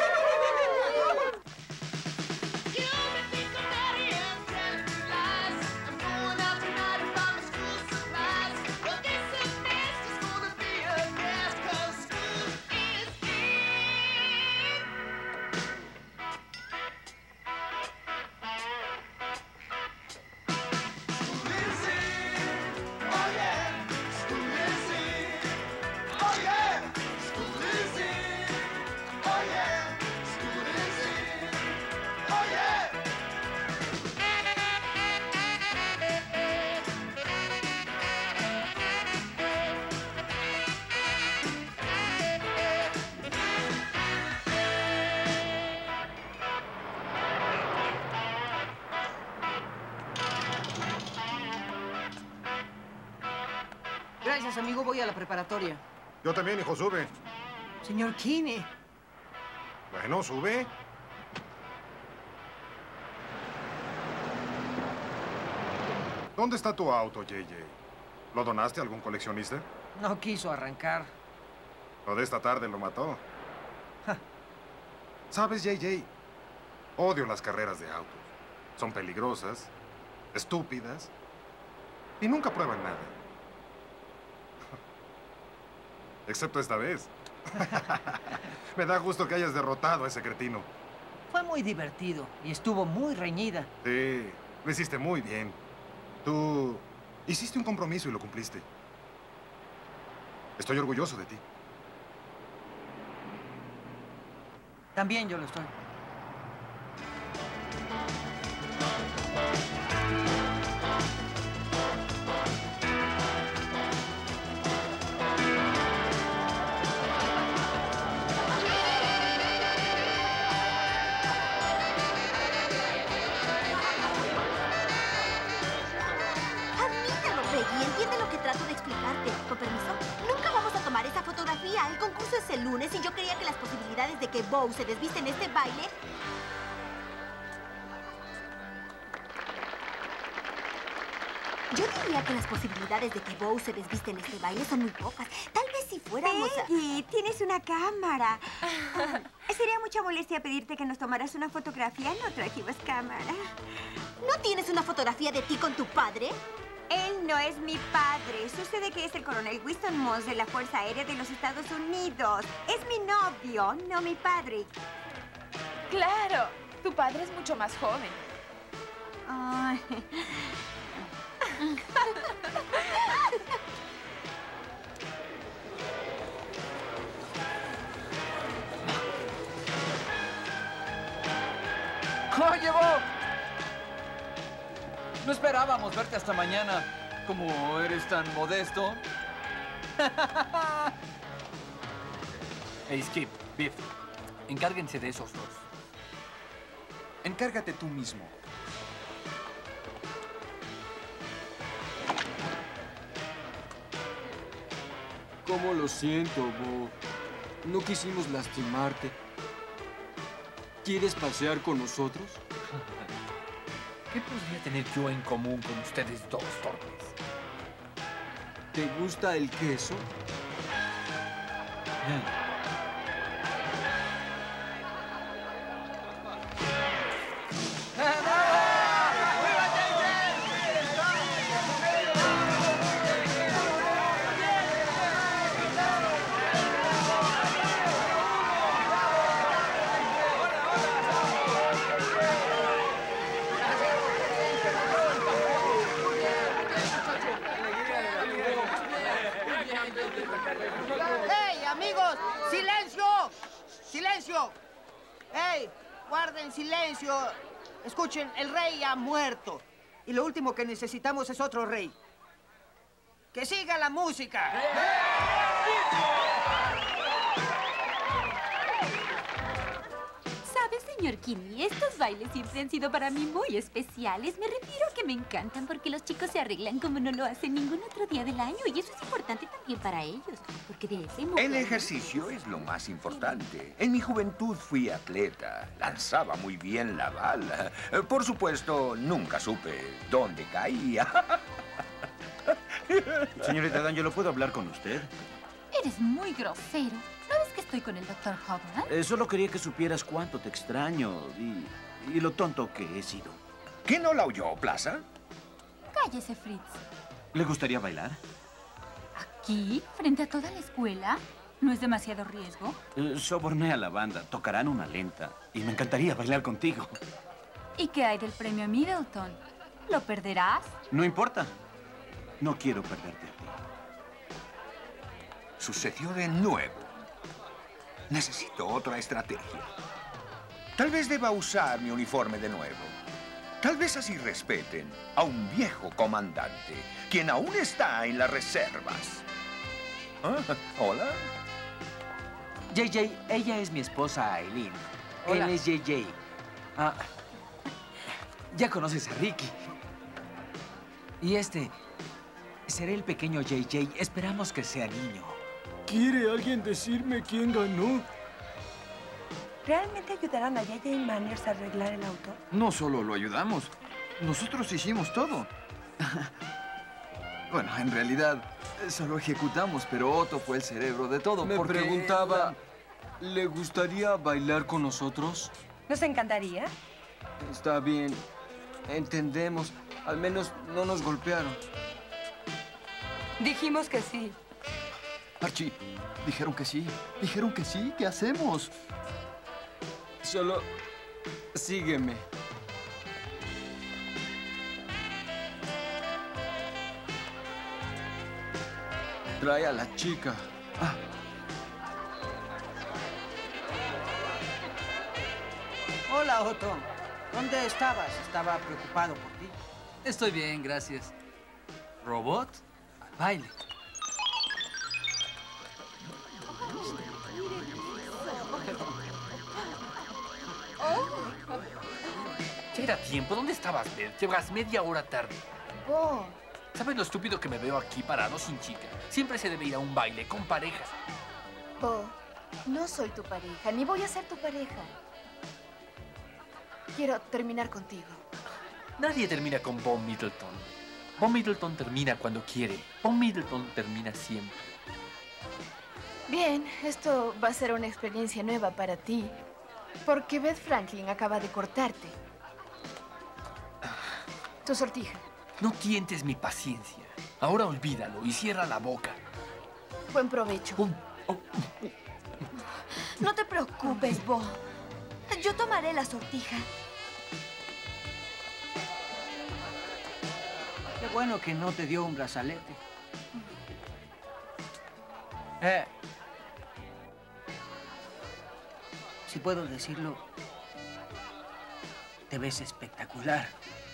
Gracias, amigo. Voy a la preparatoria. Yo también, hijo, sube. Señor Kinney. Bueno, sube. ¿Dónde está tu auto, JJ? ¿Lo donaste a algún coleccionista? No quiso arrancar. Lo de esta tarde lo mató. ¿Sabes, JJ? Odio las carreras de autos. Son peligrosas, estúpidas y nunca prueban nada. Excepto esta vez. Me da gusto que hayas derrotado a ese cretino. Fue muy divertido y estuvo muy reñida. Sí, lo hiciste muy bien. Tú hiciste un compromiso y lo cumpliste. Estoy orgulloso de ti. También yo lo estoy. Con permiso, nunca vamos a tomar esa fotografía. El concurso es el lunes y yo creía que las posibilidades de que Bo se desviste en este baile... Yo diría que las posibilidades de que Bo se desviste en este baile son muy pocas. Tal vez si fuéramos Peggy, tienes una cámara. Sería mucha molestia pedirte que nos tomaras una fotografía. No trajimos cámara. ¿No tienes una fotografía de ti con tu padre? Él no es mi padre. Sucede que es el coronel Winston Moss de la Fuerza Aérea de los Estados Unidos. Es mi novio, no mi padre. Claro, tu padre es mucho más joven. Ay. ¡Oye, Bo! No esperábamos verte hasta mañana. Como eres tan modesto. Hey, Skip, Biff, encárguense de esos dos. Encárgate tú mismo. ¿Cómo lo siento, Bo? No quisimos lastimarte. ¿Quieres pasear con nosotros? ¿Qué podría tener yo en común con ustedes dos, torpes? ¿Te gusta el queso? ¡Hey, amigos! ¡Silencio! ¡Silencio! ¡Hey! Guarden silencio. Escuchen, el rey ha muerto. Y lo último que necesitamos es otro rey. ¡Que siga la música! ¿Sabe, señor Kinney, estos bailes siempre han sido para mí muy especiales. Me refiero a que me encantan porque los chicos se arreglan como no lo hacen ningún otro día del año. Y eso es importante también para ellos, porque de ese modo... El ejercicio es lo más importante. En mi juventud fui atleta. Lanzaba muy bien la bala. Por supuesto, nunca supe dónde caía. Señorita D'Angelo, ¿puedo hablar con usted? Eres muy grosero. ¿No ves que estoy con el Dr. Howard? Solo quería que supieras cuánto te extraño y lo tonto que he sido. ¿Qué no la oyó, Plaza? Cállese, Fritz. ¿Le gustaría bailar? ¿Aquí? ¿Frente a toda la escuela? ¿No es demasiado riesgo? Soborné a la banda. Tocarán una lenta. Y me encantaría bailar contigo. ¿Y qué hay del premio Middleton? ¿Lo perderás? No importa. No quiero perderte a ti. Sucedió de nuevo. Necesito otra estrategia. Tal vez deba usar mi uniforme de nuevo. Tal vez así respeten a un viejo comandante, quien aún está en las reservas. ¿Ah? ¿Hola? JJ, ella es mi esposa, Aileen. Hola. Él es JJ. Ah, ya conoces a Ricky. Y será el pequeño JJ. Esperamos que sea niño. ¿Quiere alguien decirme quién ganó? ¿Realmente ayudarán a JJ Manners a arreglar el auto? No solo lo ayudamos, nosotros hicimos todo. Bueno, en realidad, solo ejecutamos, pero Otto fue el cerebro de todo. Me porque preguntaba, ¿le gustaría bailar con nosotros? ¿Nos encantaría? Está bien, entendemos. Al menos no nos golpearon. Dijimos que sí. Archie, dijeron que sí. Dijeron que sí. ¿Qué hacemos? Solo sígueme. Trae a la chica. Hola, Otto. ¿Dónde estabas? Estaba preocupado por ti. Estoy bien, gracias. ¿Robot? Al baile. Ya era tiempo. ¿Dónde estabas, Beth? Llevas media hora tarde. Bo, ¿Sabes lo estúpido que me veo aquí parado sin chica? Siempre se debe ir a un baile con parejas. Bo, no soy tu pareja, ni voy a ser tu pareja. Quiero terminar contigo. Nadie termina con Bob Middleton. Bob Middleton termina cuando quiere. Bob Middleton termina siempre. Bien, esto va a ser una experiencia nueva para ti. Porque Beth Franklin acaba de cortarte. Tu sortija. No tientes mi paciencia. Ahora olvídalo y cierra la boca. Buen provecho. No te preocupes, Bo. Yo tomaré la sortija. Qué bueno que no te dio un brazalete. Si puedo decirlo, te ves espectacular.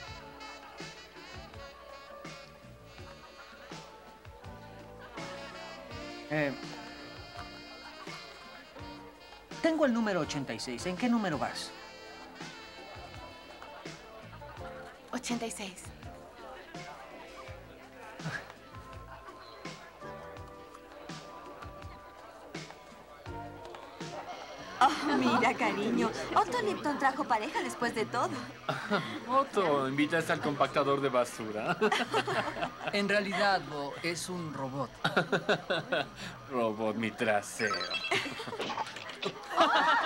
Tengo el número 86. ¿En qué número vas? 86. Oh, mira, cariño. Otto Lipton trajo pareja después de todo. Otto, ¿invitas al compactador de basura? En realidad, Bo, es un robot. Robot, mi trasero.